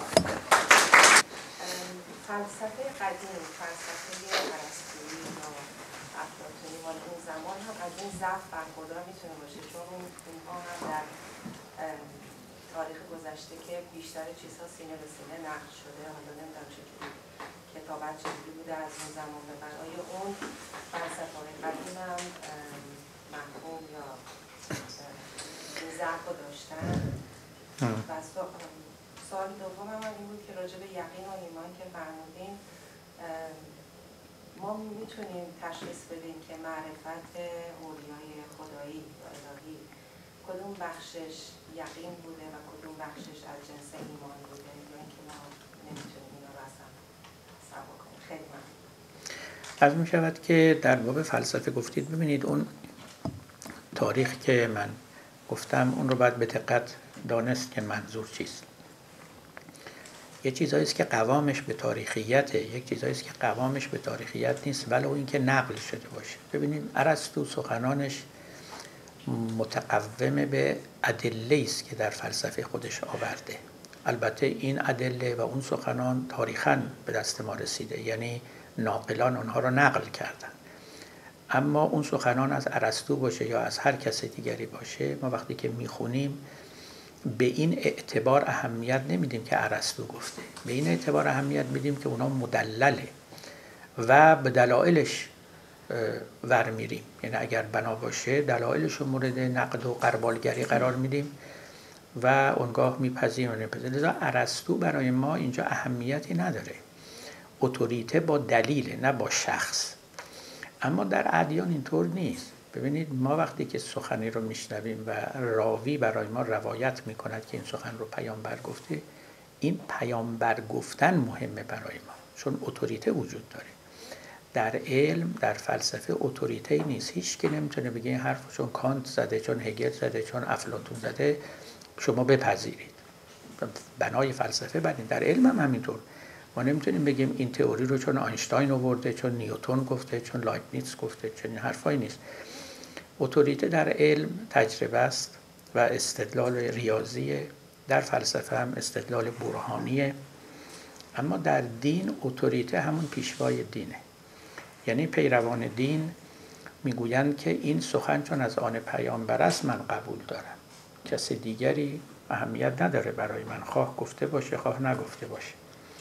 فلسفه قدیم، فلسفه ارسطویی یا افلاطونی مال اون زمان هم از این ضعف برخوردار میتونه باشه، چون اونها هم در تاریخ گذشته که بیشتر چیزها سینه به سینه نقل شده، حالا نمیدونم چجوری کتابت چجوری بوده از اون زمان به بعد، آیا اون فلسفه های قدیم هم مفهوم یا این ضعف رو داشتن؟ و سوال دوم هم این بود که راجع به یقین و ایمان که فرمودین، ما میتونیم تشخیص بدیم که معرفت اولیای خدایی یا الهی کدوم بخشش یقین بوده و کدوم بخشش از جنس ایمان بوده، یا اینکه ما نمیتونیم اینا رو اصلا سوا کنیم؟ خیلی ممنون. عرض می شود که در باب فلسفه گفتید، ببینید اون تاریخ که من گفتم اون رو باید به دقت دانست که منظور چیست. یه چیزایی است که قوامش به تاریخیته، یک چیزایی است که قوامش به تاریخیت نیست ولو اینکه نقل شده باشه. ببینیم ارسطو سخنانش متقوم به ادله است که در فلسفه خودش آورده. البته این ادله و اون سخنان تاریخاً به دست ما رسیده، یعنی ناقلان اونها رو نقل کردن. اما اون سخنان از ارسطو باشه یا از هر کس دیگری باشه، ما وقتی که میخونیم به این اعتبار اهمیت نمیدیم که ارسطو گفته، به این اعتبار اهمیت میدیم که اونا مدلله و به دلایلش ور میریم. یعنی اگر بنا باشه دلایلش رو مورد نقد و غربالگری قرار میدیم و اونگاه میپذیریم و نمیپذیریم. لذا ارسطو برای ما اینجا اهمیتی نداره، اتوریته با دلیل نه با شخص. اما در ادیان اینطور نیست. ببینید ما وقتی که سخنی رو میشنویم و راوی برای ما روایت میکند که این سخن رو پیامبر گفته، این پیامبر گفتن مهمه برای ما، چون اتوریته وجود داره. در علم، در فلسفه اتوریته نیست. هیچ که نمیتونه بگه این حرف چون کانت زده، چون هگل زده، چون افلاطون زده شما بپذیرید. بنای فلسفه بعدین در علم هم همینطور. ما نمیتونیم بگیم این تئوری رو چون آینشتاین آورده، چون نیوتن گفته، چون لایبنیتس گفته، چون این حرفایی نیست. اتوریته در علم تجربه است و استدلال ریاضیه، در فلسفه هم استدلال برهانیه. اما در دین اتوریته همون پیشوای دینه، یعنی پیروان دین میگویند که این سخن چون از آن پیامبر است من قبول دارم، کسی دیگری اهمیت نداره برای من، خواه گفته باشه خواه نگفته باشه.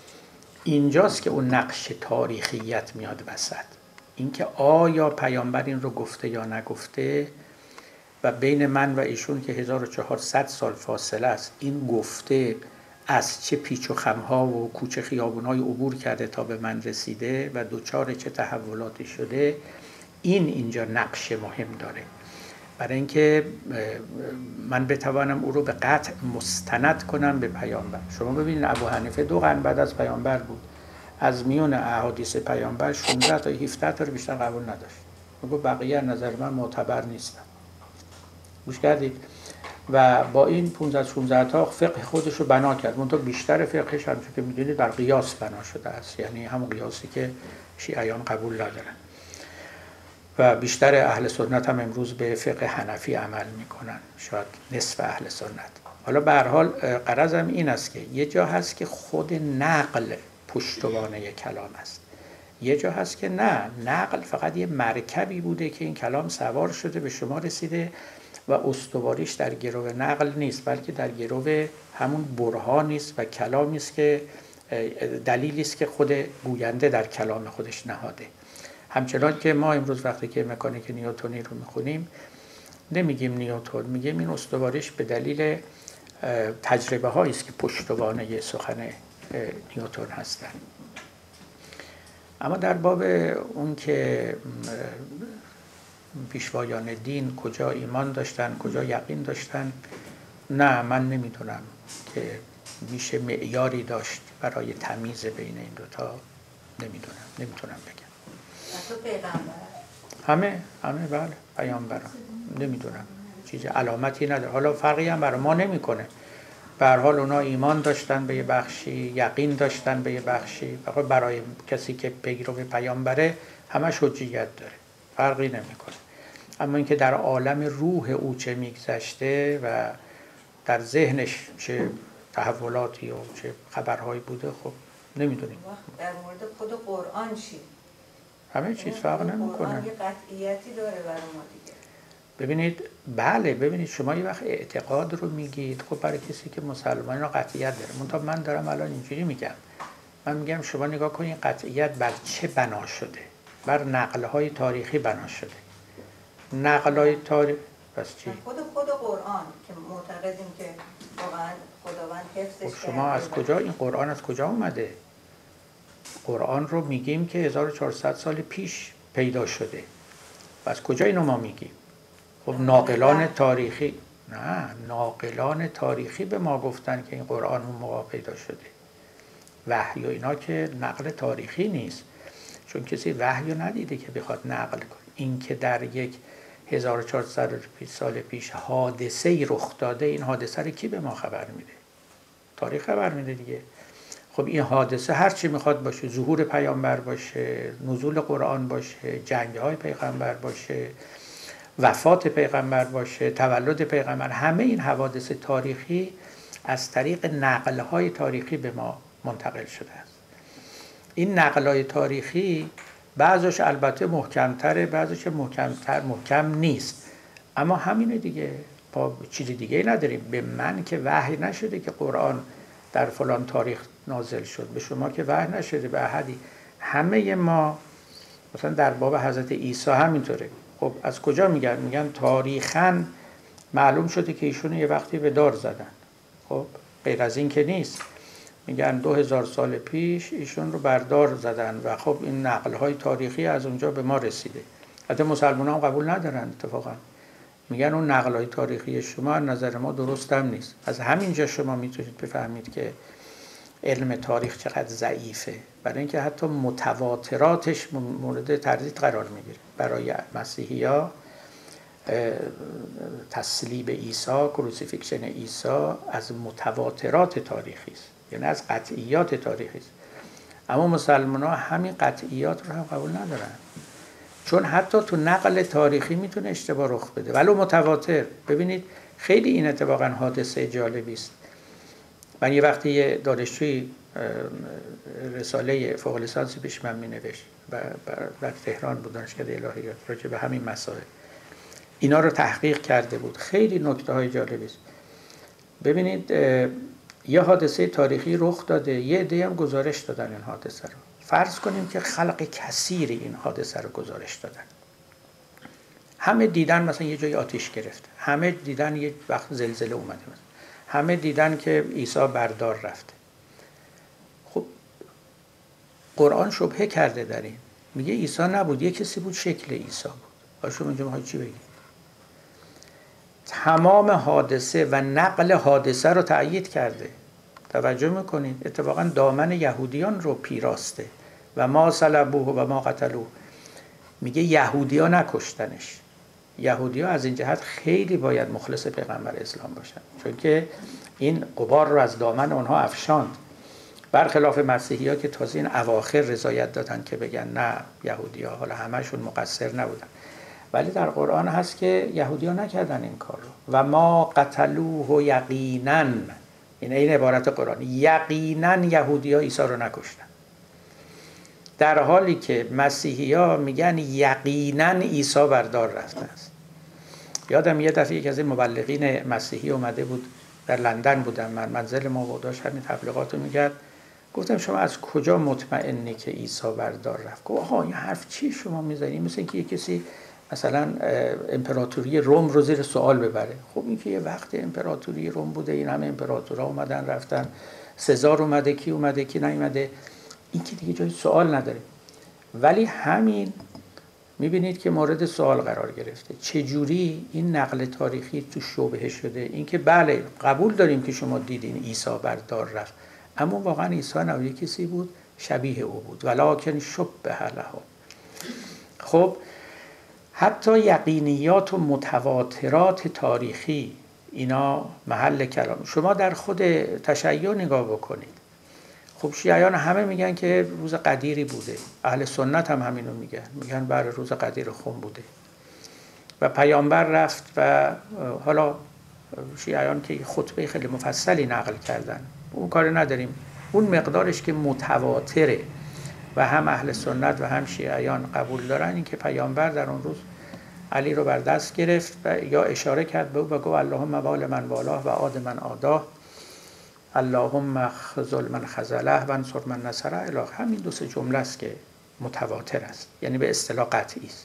اینجاست که اون نقش تاریخیت میاد وسط، اینکه آیا پیامبر این رو گفته یا نگفته، و بین من و ایشون که هزار و چهارصد سال فاصله است، این گفته از چه پیچ و خمها و کوچه خیابونای عبور کرده تا به من رسیده و دوچار چه تحولاتی شده. این اینجا نقش مهم داره برای اینکه من بتوانم او رو به قطع مستند کنم به پیامبر. شما ببینید ابو حنیفه دو قرن بعد از پیامبر بود، از میون احادیث پیامبر شانزده تا هفده تا رو بیشتر قبول نداشت. میگه بقیه نظر من معتبر نیستن. گوش کردید؟ و با این پانزده شانزده تا فقه خودش رو بنا کرد. منتها بیشتر فقهش همچون که میدونید بر قیاس بنا شده است، یعنی همون قیاسی که شیعیان قبول ندارن. و بیشتر اهل سنت هم امروز به فقه حنفی عمل میکنن، شاید نصف اهل سنت. حالا به هر حال غرضم این است که یه جا هست که خود نقل پشتوانه کلام است، یه جا هست که نه، نقل فقط یه مرکبی بوده که این کلام سوار شده به شما رسیده و استواریش در گرو نقل نیست، بلکه در گرو همون برهان نیست و کلامی است که دلیلی است که خود گوینده در کلام خودش نهاده. همچنان که ما امروز وقتی که مکانیک نیوتنی رو میخونیم نمیگیم نیوتن، میگیم این استواریش به دلیل تجربه هایی است که پشتوانه سخن نیوتن هستن. اما در باب اون که پیشوایان دین کجا ایمان داشتن کجا یقین داشتن، نه من نمیدونم که میشه معیاری داشت برای تمیز بین این دوتا، نمیدونم نمیتونم بگم. تو پیغمبر همه همه بله پیامبران، نمیدونم چیز علامتی نداره. حالا فرقی هم برای ما نمیکنه. به هر حال اونا ایمان داشتن به یه بخشی، یقین داشتن به یه بخشی، و خب برای کسی که پیرو پیامبره همش حجیت داره، فرقی نمیکنه. اما اینکه در عالم روح او چه میگذشته و در ذهنش چه تحولاتی و چه خبرهایی بوده خب نمیدونیم. در مورد خود قرآن چی؟ همه چیز فرق نمیکنه. قرآن یه قطعیتی داره برای ما دیگه. ببینید بله، ببینید شما یه وقت اعتقاد رو میگید، خب برای کسی که مسلمانی رو قطعیت داره. منتها من دارم الان اینجوری میگم، من میگم شما نگاه کنید قطعیت بر چه بنا شده؟ بر نقل‌های تاریخی بنا شده. نقل‌های تاریخی پس چی؟ خود خود قرآن که معتقدیم که واقعا خداوند حفظش خب شما از کجا این قرآن از کجا اومده؟ قرآن رو میگیم که هزار و چهارصد سال پیش پیدا شده. از کجا اینو ما میگیم؟ خب ناقلان تاریخی، نه ناقلان تاریخی به ما گفتن که این قرآن اون موقع پیدا شده. وحی و اینا که نقل تاریخی نیست، چون کسی وحی رو ندیده که بخواد نقل کنه. این که در یک هزار و چهارصد سال پیش حادثه ای رخ داده، این حادثه رو کی به ما خبر میده؟ تاریخ خبر میده دیگه. خب این حادثه هر چی میخواد باشه، ظهور پیامبر باشه، نزول قرآن باشه، جنگ‌های پیغمبر باشه، وفات پیغمبر باشه، تولد پیغمبر، همه این حوادث تاریخی از طریق نقل‌های تاریخی به ما منتقل شده است. این نقل‌های تاریخی بعضش البته محکم‌تره، بعضش محکم‌تر محکم نیست، اما همینه دیگه، با چیز دیگه نداریم. به من که وحی نشده که قرآن در فلان تاریخ نازل شد، به شما که وحی نشده به احدی. همه ما مثلا در باب حضرت عیسی همینطوره. خب از کجا میگن؟ میگن تاریخاً معلوم شده که ایشون یه وقتی به دار زدن. خب غیر از این که نیست. میگن دو هزار سال پیش ایشون رو بردار زدن و خب این نقل‌های تاریخی از اونجا به ما رسیده. حتی مسلمانان هم قبول ندارن اتفاقا. میگن اون نقل‌های تاریخی شما از نظر ما درست هم نیست. از همینجا شما میتونید بفهمید که علم تاریخ چقدر ضعیفه، برای اینکه حتی متواتراتش مورد تردید قرار میگیره. برای مسیحی‌ها تسلیب عیسی، کروسیفیکشن عیسی از متواترات تاریخی است، یعنی از قطعیات تاریخی است. اما مسلمان‌ها همین قطعیات رو هم قبول ندارن، چون حتی تو نقل تاریخی میتونه اشتباه رخ بده ولو متواتر. ببینید خیلی این اتفاقا حادثه جالبی است. من یه وقتی یه دانشجوی رساله فوق لیسانسی پیش من مینوشت و در تهران بود، دانشکده الهیات، راجع به همین مسائل اینا رو تحقیق کرده بود. خیلی نکته های جالبی است. ببینید یه حادثه تاریخی رخ داده، یه عده هم گزارش دادن این حادثه رو. فرض کنیم که خلق کثیری این حادثه رو گزارش دادن. همه دیدن مثلا یه جای آتش گرفت، همه دیدن یه وقت زلزله اومده، همه دیدن که عیسی بردار رفته. خب قرآن شبهه کرده در این، میگه عیسی نبود، یه کسی بود شکل عیسی بود. آیا شما اینجا میخواید چی بگید؟ تمام حادثه و نقل حادثه رو تأیید کرده. توجه میکنید اتفاقا دامن یهودیان رو پیراسته. و ما صلبوه و ما قتلوه، میگه یهودیان نکشتنش. یهودیان از این جهت خیلی باید مخلص پیغمبر اسلام باشن، چون که این غبار رو از دامن اونها افشاند، برخلاف مسیحی ها که تازه این اواخر رضایت دادن که بگن نه یهودی ها حالا همشون مقصر نبودن. ولی در قرآن هست که یهودی ها نکردن این کار رو. و ما قتلوه یقینا، این این عبارت قرآن، یقینا یهودی ها عیسی رو نکشتن، در حالی که مسیحی ها میگن یقینا عیسی بردار رفته است. یادم یه دفعه یک از این مبلغین مسیحی اومده بود، در لندن بودم من، منزل ما بود، داشت همین تبلیغات رو میکرد. گفتم شما از کجا مطمئنی که عیسی بردار رفت؟ گفت آها این حرف چی شما میزنی؟ مثل اینکه یک کسی مثلا امپراتوری روم رو زیر سوال ببره. خب این که یه وقت امپراتوری روم بوده، این همه امپراتورها اومدن رفتن، سزار اومده، کی اومده کی نیومده، این که دیگه جای سوال نداره. ولی همین میبینید که مورد سوال قرار گرفته. چجوری این نقل تاریخی تو شبهه شده؟ اینکه بله قبول داریم که شما دیدین عیسی بردار رفت، اما واقعا عیسی نوعی کسی بود شبیه او بود، ولکن شبه له. خب حتی یقینیات و متواترات تاریخی، اینا محل کلام. شما در خود تشیع نگاه بکنید، خب شیعیان همه میگن که روز قدیری بوده، اهل سنت هم همینو میگن، میگن برای روز قدیر خم بوده و پیامبر رفت و حالا شیعیان که خطبه خیلی مفصلی نقل کردن، اون کار نداریم، اون مقدارش که متواتره و هم اهل سنت و هم شیعیان قبول دارن، این که پیامبر در اون روز علی رو بر دست گرفت و یا اشاره کرد به او و گفت اللهم وال من والاه و عاد من عاداه، اللهم خذل من خذله و انصر من نصره. الی همین دو سه جمله است که متواتر است، یعنی به اصطلاح قطعی است.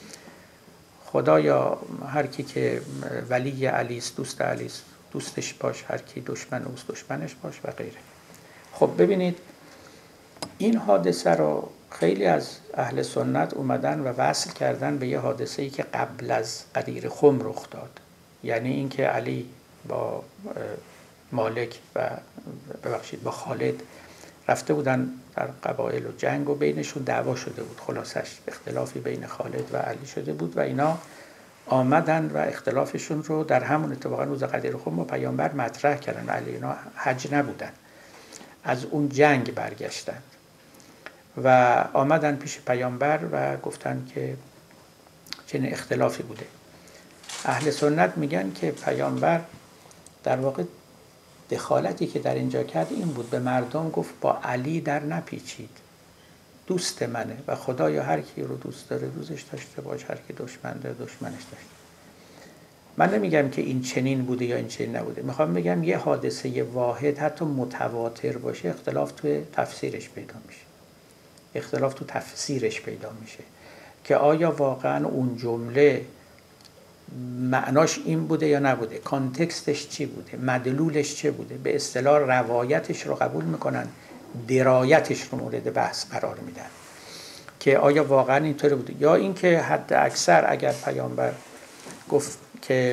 خدایا هر کی که ولی علی است، دوست علی است، دوستش باش، هر کی دشمن اوست دشمنش باش و غیره. خب ببینید این حادثه رو خیلی از اهل سنت اومدن و وصل کردن به یه حادثه‌ای که قبل از قدیر خم رخ داد، یعنی اینکه علی با مالک و ببخشید با خالد رفته بودن در قبایل و جنگ و بینشون دعوا شده بود، خلاصش اختلافی بین خالد و علی شده بود و اینا آمدن و اختلافشون رو در همون اتفاقا روز قدیر خم با پیامبر مطرح کردن. علی اینا حج نبودن، از اون جنگ برگشتن و آمدن پیش پیامبر و گفتن که چنین اختلافی بوده. اهل سنت میگن که پیامبر در واقع دخالتی که در اینجا کرد این بود، به مردم گفت با علی در نپیچید، دوست منه و خدایا هر کی رو دوست داره دوستش داشته باش، هر کی دشمن داره دشمنش داشته. من نمیگم که این چنین بوده یا این چنین نبوده، میخوام بگم یه حادثه واحد حتی متواتر باشه اختلاف توی تفسیرش پیدا میشه، اختلاف تو تفسیرش پیدا میشه که آیا واقعا اون جمله معناش این بوده یا نبوده، کانتکستش چی بوده، مدلولش چه بوده. به اصطلاح روایتش رو قبول میکنن، درایتش رو مورد بحث قرار میدن که آیا واقعا اینطوری بوده یا اینکه حد اکثر اگر پیامبر گفت که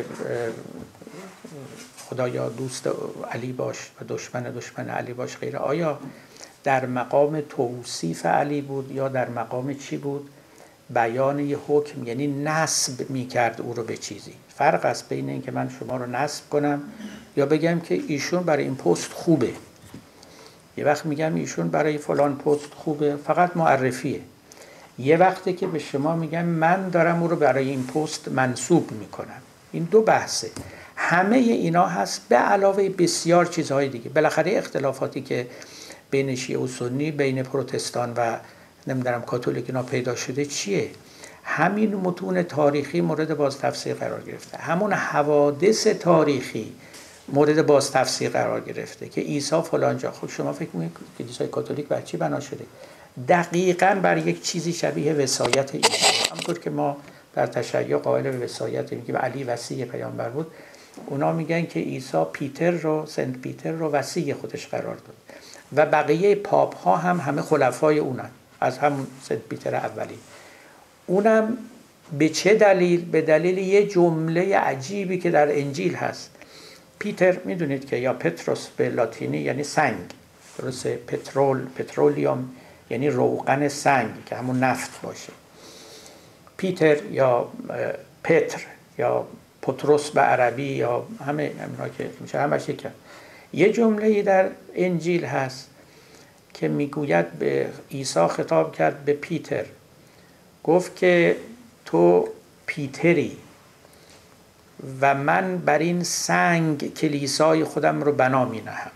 خدایا دوست علی باش و دشمن دشمن علی باش غیره، آیا در مقام توصیف علی بود یا در مقام چی بود؟ بیان یه حکم، یعنی نسب میکرد او رو به چیزی. فرق است بین این که من شما رو نسب کنم یا بگم که ایشون برای این پست خوبه. یه وقت میگم ایشون برای فلان پست خوبه، فقط معرفیه. یه وقتی که به شما میگم من دارم او رو برای این پست منصوب میکنم. این دو بحثه. همه اینا هست به علاوه بسیار چیزهای دیگه. بالاخره اختلافاتی که بین شیعه و سنی، بین پروتستان و نمیدونم کاتولیک اینا پیدا شده چیه؟ همین متون تاریخی مورد باز تفسیر قرار گرفته، همون حوادث تاریخی مورد باز تفسیر قرار گرفته که عیسی فلان جا. خب شما فکر می‌کنید که کلیسای کاتولیک بر چی بنا شده؟ دقیقاً بر یک چیزی شبیه وصایت عیسی. همونطور که ما در تشیع قائل به وصایت میگیم علی وصی پیامبر بود، اونا میگن که عیسی پیتر رو، سنت پیتر رو وصی خودش قرار داد و بقیه پاپ ها هم همه خلفای اونن، از همون سنت پیتر اولی. اونم به چه دلیل؟ به دلیل یه جمله عجیبی که در انجیل هست. پیتر میدونید که یا پتروس به لاتینی یعنی سنگ، درسته؟ پترول، پترولیوم یعنی روغن سنگ که همون نفت باشه. پیتر یا پتر یا پتروس به عربی یا همه همینها که میشه همش یکم. یه جمله‌ای در انجیل هست که میگوید به عیسی خطاب کرد به پیتر، گفت که تو پیتری و من بر این سنگ کلیسای خودم رو بنا می نهم.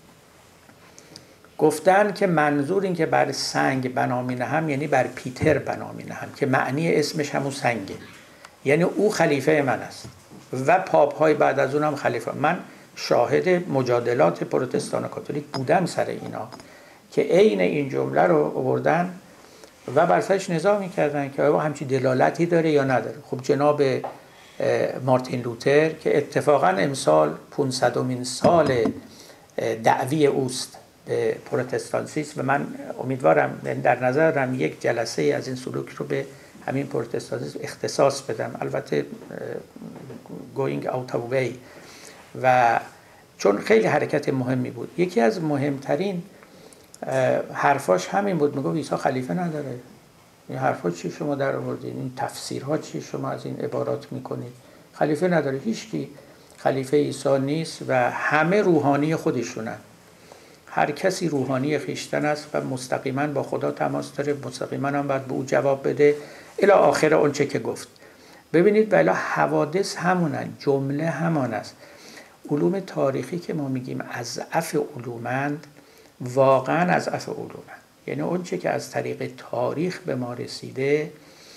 گفتن که منظور این که بر سنگ بنا می نهم یعنی بر پیتر بنا می نهم که معنی اسمش همون سنگه، یعنی او خلیفه من است و پاپ های بعد از اونم خلیفه. من شاهد مجادلات پروتستان و کاتولیک بودم سر اینا که عین این جمله رو آوردن و بر سرش نظام می‌کردن که آیا همچین دلالتی داره یا نداره. خب جناب مارتین لوتر که اتفاقا امسال پانصدمین سال دعوی اوست به پروتستانسیسم و من امیدوارم در نظر دارم یک جلسه از این سلوک رو به همین پروتستانسیسم اختصاص بدم، البته going out of way، و چون خیلی حرکت مهمی بود. یکی از مهمترین حرفاش همین بود، میگه عیسی خلیفه نداره. این حرفا چی شما در آوردین؟ این تفسیرها چی شما از این عبارات میکنید؟ خلیفه نداره هیچکی. خلیفه عیسی نیست و همه روحانی خودشونن. هر کسی روحانی خیشتن است و مستقیما با خدا تماس داره، مستقیما هم باید به او جواب بده الی آخر اون چه که گفت. ببینید بلا حوادث همونن، جمله همان است. علوم تاریخی که ما میگیم اضعف علومند، واقعا اضعف علومند. یعنی اون چه که از طریق تاریخ به ما رسیده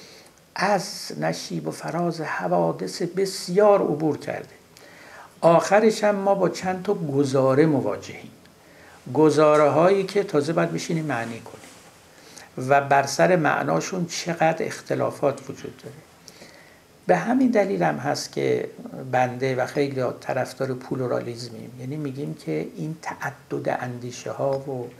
از نشیب و فراز حوادث بسیار عبور کرده. آخرش هم ما با چند تا گزاره مواجهیم، گزاره هایی که تازه باید بشینیم معنی کنیم و بر سر معناشون چقدر اختلافات وجود داره. به همین دلیل هم هست که بنده و خیلی طرفدار پلورالیسمیم، یعنی میگیم که این تعدد اندیشه ها و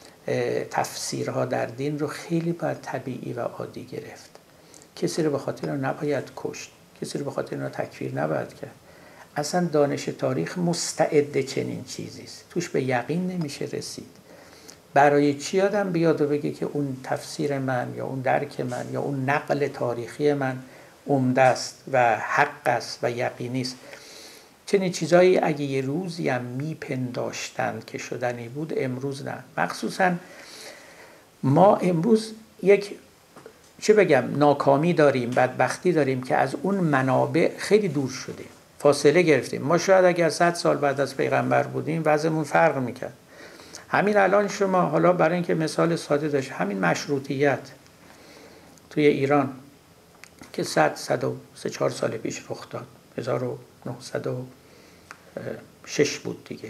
تفسیرها در دین رو خیلی باید طبیعی و عادی گرفت. کسی رو به خاطر اون نباید کشت، کسی رو به خاطر اون تکفیر نباید کرد. اصلا دانش تاریخ مستعد چنین چیزی است، توش به یقین نمیشه رسید. برای چی آدم بیاد و بگه که اون تفسیر من یا اون درک من یا اون نقل تاریخی من عمده است و حق است و یقینی است؟ چنین چیزایی اگه یه روزی هم میپنداشتند که شدنی بود، امروز نه. مخصوصا ما امروز یک چه بگم ناکامی داریم، بدبختی داریم که از اون منابع خیلی دور شدیم، فاصله گرفتیم. ما شاید اگر صد سال بعد از پیغمبر بودیم وضعمون فرق میکرد. همین الان شما، حالا برای اینکه مثال ساده داشت، همین مشروطیت توی ایران که صد صد و سه چهار سال پیش رخ داد، هزار و نهصد و شش بود دیگه.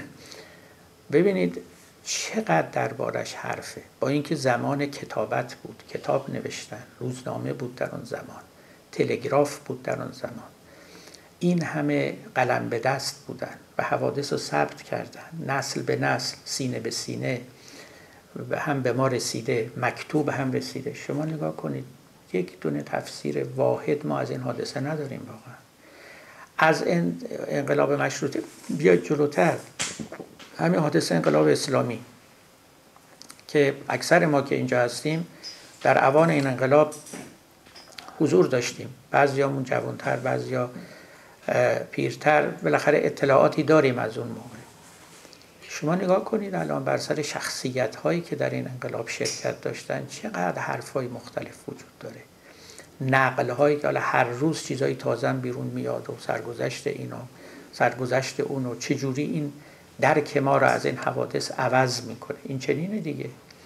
ببینید چقدر دربارش حرفه، با اینکه زمان کتابت بود، کتاب نوشتن، روزنامه بود در اون زمان، تلگراف بود در اون زمان، این همه قلم به دست بودن و حوادث رو ثبت کردن، نسل به نسل، سینه به سینه و هم به ما رسیده، مکتوب هم رسیده. شما نگاه کنید یک دونه تفسیر واحد ما از این حادثه نداریم. واقعا از انقلاب مشروطه بیاید جلوتر، همین حادثه انقلاب اسلامی که اکثر ما که اینجا هستیم در اوان این انقلاب حضور داشتیم، بعضیامون جوانتر، بعضیا پیرتر، بالاخره اطلاعاتی داریم از اون موقع. شما نگاه کنید الان بر سر شخصیت هایی که در این انقلاب شرکت داشتن چقدر حرفای مختلف وجود داره، نقل هایی که هر روز چیزای تازه بیرون میاد و سرگذشت اینو سرگذشت اونو، چجوری این درک ما رو از این حوادث عوض میکنه. این چنینه دیگه.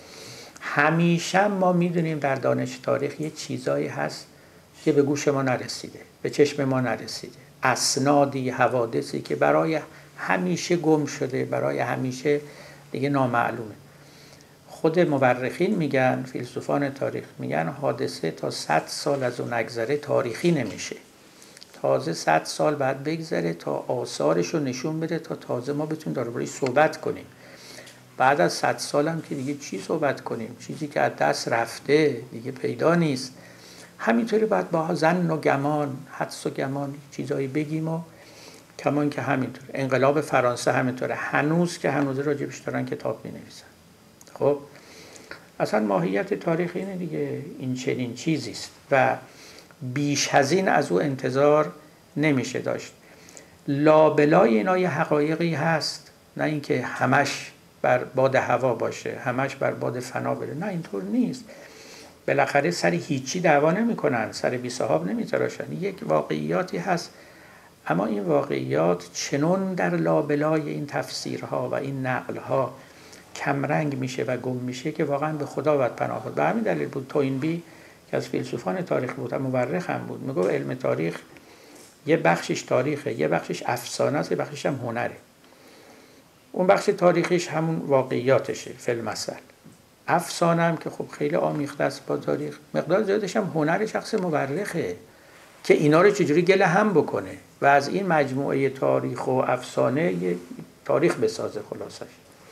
همیشه ما میدونیم در دانش تاریخ یه چیزایی هست که به گوش ما نرسیده، به چشم ما نرسیده، اسنادی، حوادثی که برای همیشه گم شده، برای همیشه دیگه نامعلومه. خود مورخین میگن، فیلسوفان تاریخ میگن حادثه تا صد سال از اون نگذره تاریخی نمیشه. تازه صد سال بعد بگذره تا آثارش رو نشون بده، تا تازه ما بتونیم درباره‌اش صحبت کنیم. بعد از صد سال هم که دیگه چی صحبت کنیم؟ چیزی که از دست رفته دیگه پیدا نیست. همینطوری باید با ظن و گمان، حدس و گمان چیزایی بگیم و کمان که همینطور. انقلاب فرانسه همینطوره، هنوز که هنوز راجبش دارن کتاب می‌نویسن. خب اصلا ماهیت تاریخ اینه دیگه، این چنین چیزی است و بیش از این از او انتظار نمیشه داشت. لابلای اینا یه حقایقی هست، نه اینکه همش بر باد هوا باشه، همش بر باد فنا بره، نه اینطور نیست. بالاخره سر هیچی دعوا نمی‌کنن، سر بی صاحب نمی‌تراشن. یک واقعیاتی هست، اما این واقعیات چنون در لابلای این تفسیرها و این نقلها کمرنگ میشه و گم میشه که واقعا به خدا باید پناه برد. به همین دلیل بود توینبی که از فیلسوفان تاریخ بود، مورخ هم بود، میگه علم تاریخ یه بخشش تاریخه، یه بخشش افسانه است، یه بخشش هم هنره. اون بخش تاریخیش همون واقعیاتشه، فی‌المثل. افسانه هم که خب خیلی آمیخته است با تاریخ، مقدار زیادش هم هنر شخص مورخه که اینا رو چجوری گله هم بکنه و از این مجموعه تاریخ و افسانه یه تاریخ بسازه خلاصش.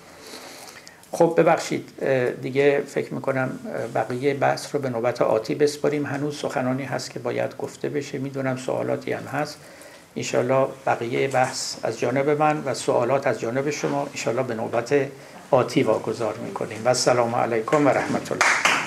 خب ببخشید دیگه فکر میکنم بقیه بحث رو به نوبت آتی بسپاریم. هنوز سخنانی هست که باید گفته بشه، میدونم سوالاتی هم هست. انشالله بقیه بحث از جانب من و سوالات از جانب شما انشالله به نوبت آتی واگذار میکنیم. و السلام علیکم و رحمت الله.